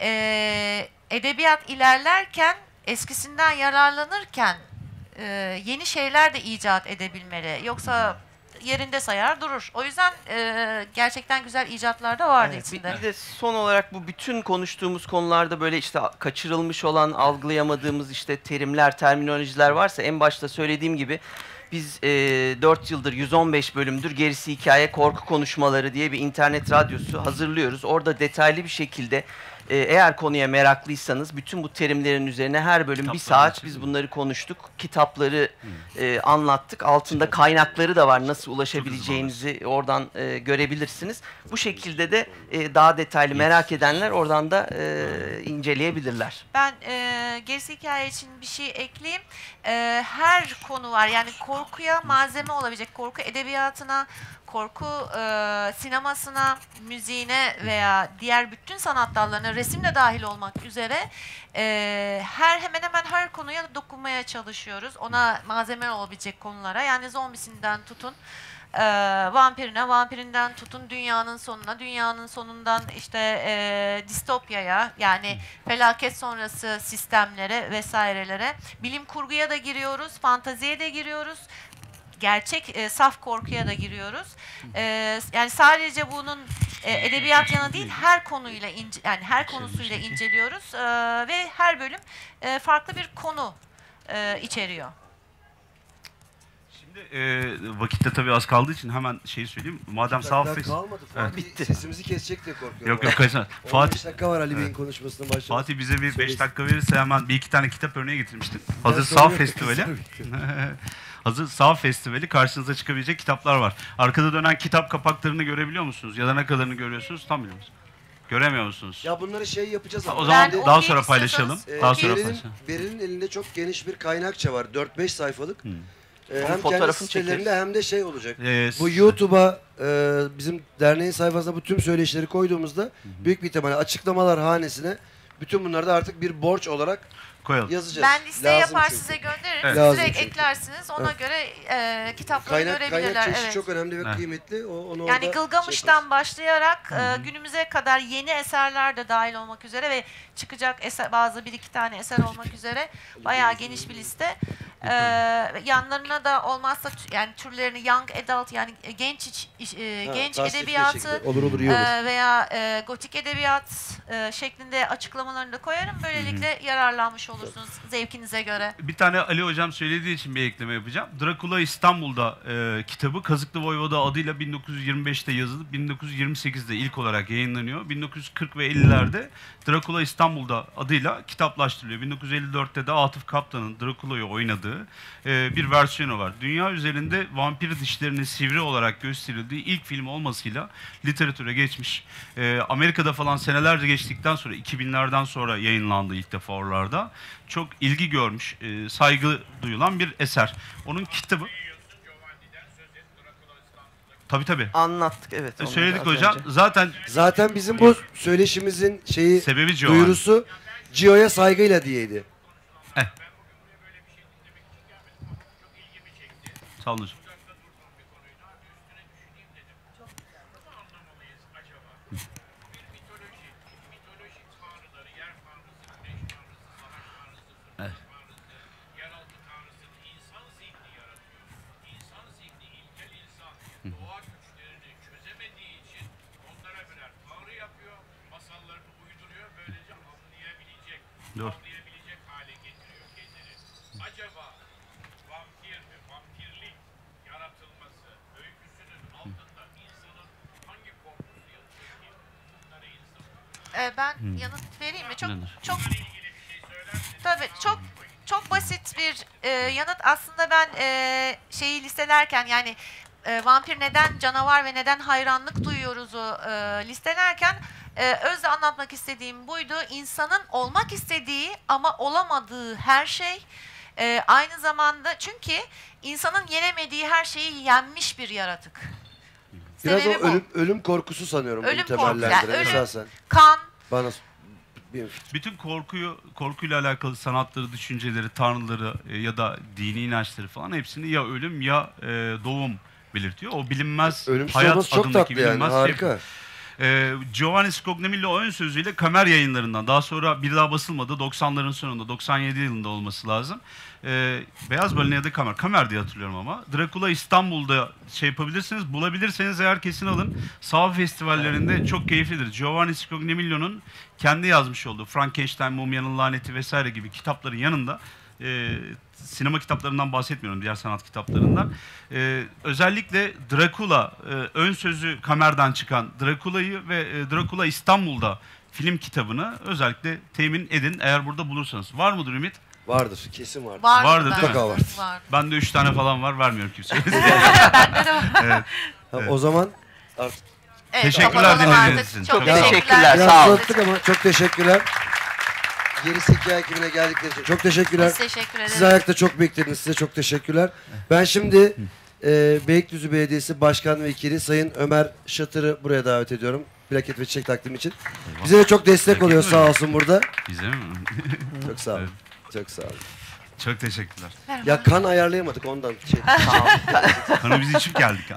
edebiyat ilerlerken, eskisinden yararlanırken yeni şeyler de icat edebilmeli. Yoksa yerinde sayar durur. O yüzden gerçekten güzel icatlar da vardı içinde. Bir de son olarak bu bütün konuştuğumuz konularda böyle işte kaçırılmış olan, algılayamadığımız işte terimler, terminolojiler varsa en başta söylediğim gibi biz 4 yıldır 115 bölümdür Gerisi Hikaye Korku Konuşmaları diye bir internet radyosu hazırlıyoruz. Orada detaylı bir şekilde eğer konuya meraklıysanız bütün bu terimlerin üzerine her bölüm bir saat biz bunları konuştuk. Kitapları anlattık. Altında kaynakları da var. Nasıl ulaşabileceğinizi oradan görebilirsiniz. Bu şekilde de daha detaylı merak edenler oradan da inceleyebilirler. Ben gerisi hikaye için bir şey ekleyeyim. Her konu var. Yani korkuya malzeme olabilecek, korku edebiyatına, korku sinemasına, müziğine veya diğer bütün sanat dallarına, resim de dahil olmak üzere hemen hemen her konuya dokunmaya çalışıyoruz. Ona malzeme olabilecek konulara. Yani zombisinden tutun vampirine, vampirinden tutun dünyanın sonuna, dünyanın sonundan işte distopyaya, yani felaket sonrası sistemlere vesairelere, bilim kurguya da giriyoruz, fanteziye de giriyoruz, gerçek saf korkuya da giriyoruz. Yani sadece bunun edebiyat yanı değil, her konuyla yani her konusuyla inceliyoruz ve her bölüm farklı bir konu içeriyor. Vakitte tabii az kaldığı için hemen şeyi söyleyeyim. Madem sağ kalmadı. Fatih Bitti. sesimizi kesecek diye korkuyorum. Yok yok kaçın. 15 dakika var Ali Bey'in konuşmasına başlamak. Fatih bize bir 5 Söylesin. dakika verirse hemen bir iki tane kitap örneği getirmiştim. Hazır Ben Sağ soruyorum, Festivali. tabii. Hazır Sağ Festivali karşınıza çıkabilecek kitaplar var. Arkada dönen kitap kapaklarını görebiliyor musunuz? Ya da ne kadarını görüyorsunuz tam bilmiyorum. Göremiyor musunuz? Ya bunları şey yapacağız ama. O zaman Ben daha okuyayım sonra paylaşalım. istiyorsanız. Daha sonra Beril'in, paylaşalım. Beril'in elinde çok geniş bir kaynakça var. 4-5 sayfalık. Hem kendi fotoğrafını sitelerinde çekeriz. hem de şey olacak. Bu Bu YouTube'a bizim derneğin sayfasına bu tüm söyleşileri koyduğumuzda büyük bir ihtimalle açıklamalar hanesine bütün bunları da artık bir borç olarak koyalım. yazacağız. Ben listeyi Lazım yapar çünkü. size gönderirim. Evet. Lazım Direkt çünkü. eklersiniz. Ona göre kitapları Kaynak görebilirler. çeşidi Evet. çok önemli ve Evet. kıymetli. Onu Yani orada Gılgamış'tan başlayarak günümüze kadar yeni eserler de dahil olmak üzere ve çıkacak bazı bir iki tane eser olmak üzere bayağı geniş bir liste. Yanlarına da olmazsa yani türlerini young adult, yani genç genç edebiyatı olur iyi olur. veya gotik edebiyat şeklinde açıklamalarını da koyarım. Böylelikle yararlanmış olursunuz zevkinize göre. Bir tane Ali Hocam söylediği için bir ekleme yapacağım. Drakula İstanbul'da kitabı Kazıklı Voyvoda adıyla 1925'te yazılıp 1928'de ilk olarak yayınlanıyor. 1940 ve 50'lerde Drakula İstanbul'da adıyla kitaplaştırılıyor. 1954'te de Atıf Kaptan'ın Drakula'yı oynadığı bir versiyonu var. Dünya üzerinde vampir dişlerinin sivri olarak gösterildiği ilk film olmasıyla literatüre geçmiş. Amerika'da falan senelerce geçtikten sonra 2000'lerden sonra yayınlandı ilk defa oralarda. Çok ilgi görmüş, saygı duyulan bir eser. Onun kitabı... Tabii tabii. Anlattık evet. onları Söyledik az hocam. önce. Zaten bizim bu söyleşimizin Sebebi Gio. duyurusu Gio'ya saygıyla diyeydi. Sağ olun hocam. Yeraltı tanrısını insan zihni yaratıyor. İnsan zihni, ilkel insan, doğa güçlerini çözemediği için onlara birer tanrı yapıyor, masallarını uyduruyor, böylece anlayabilecek hale getiriyor kendini. Acaba vampir Ben yanıt vereyim mi? Gönder. Tabii çok basit bir yanıt. Aslında ben şeyi listelerken, yani vampir neden canavar ve neden hayranlık duyuyoruzu listelerken özde anlatmak istediğim buydu. İnsanın olmak istediği ama olamadığı her şey, aynı zamanda çünkü insanın yenemediği her şeyi yenmiş bir yaratık. Biraz Sebebi o bu. ölüm korkusu sanıyorum Ölüm bunu korkusu, temellendiren yani ölüm. esasen. Kan, Bana bir Bütün korkuyla alakalı sanatları, düşünceleri, tanrıları ya da dini inançları falan hepsini ya ölüm ya doğum belirtiyor. O bilinmez ölümsüz hayat olması çok adındaki tatlı yani, bilinmez harika. Giovanni Scognami'yle ön sözüyle Kamer Yayınlarından, daha sonra bir daha basılmadı, 90'ların sonunda, 97 yılında olması lazım. Beyaz Balina ya da Kamer diye hatırlıyorum ama. Dracula İstanbul'da şey yapabilirsiniz, bulabilirseniz eğer kesin alın. Sağ festivallerinde çok keyiflidir. Giovanni Scognami'nin kendi yazmış olduğu Frankenstein, Mumya'nın Laneti vesaire gibi kitapların yanında, sinema kitaplarından bahsetmiyorum, diğer sanat kitaplarından. Özellikle Dracula, ön sözü Kamer'den çıkan Dracula'yı ve Dracula İstanbul'da film kitabını özellikle temin edin eğer burada bulursanız. Var mıdır Ümit? Vardır, kesin vardır. Vardır değil mi? Mutlaka var. Bende 3 tane falan var, vermiyorum kimseye. Bende de var. Evet. Ha, o zaman artık Evet, Teşekkürler kapatalım dinlediğiniz artık. için. Çok Çok teşekkürler. biraz Sağ olun. uzattık ama çok teşekkürler. Gerisi hikaye ekibine geldikleri için çok teşekkürler. Biz teşekkür ederiz. Siz ayakta çok beklediniz, size çok teşekkürler. Ben şimdi Beylikdüzü Belediyesi Başkan Vekili Sayın Ömer Şatır'ı buraya davet ediyorum. Plaket ve çiçek takdim için. Bize de çok destek Plaket oluyor mi? sağ olsun burada. Bize mi? Çok sağ olun. Evet. Çok sağ olun. Çok teşekkürler. Ya kan ayarlayamadık ondan. Kanı biz içip geldik ha.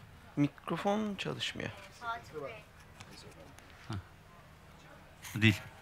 Mikrofon çalışmıyor. Değil.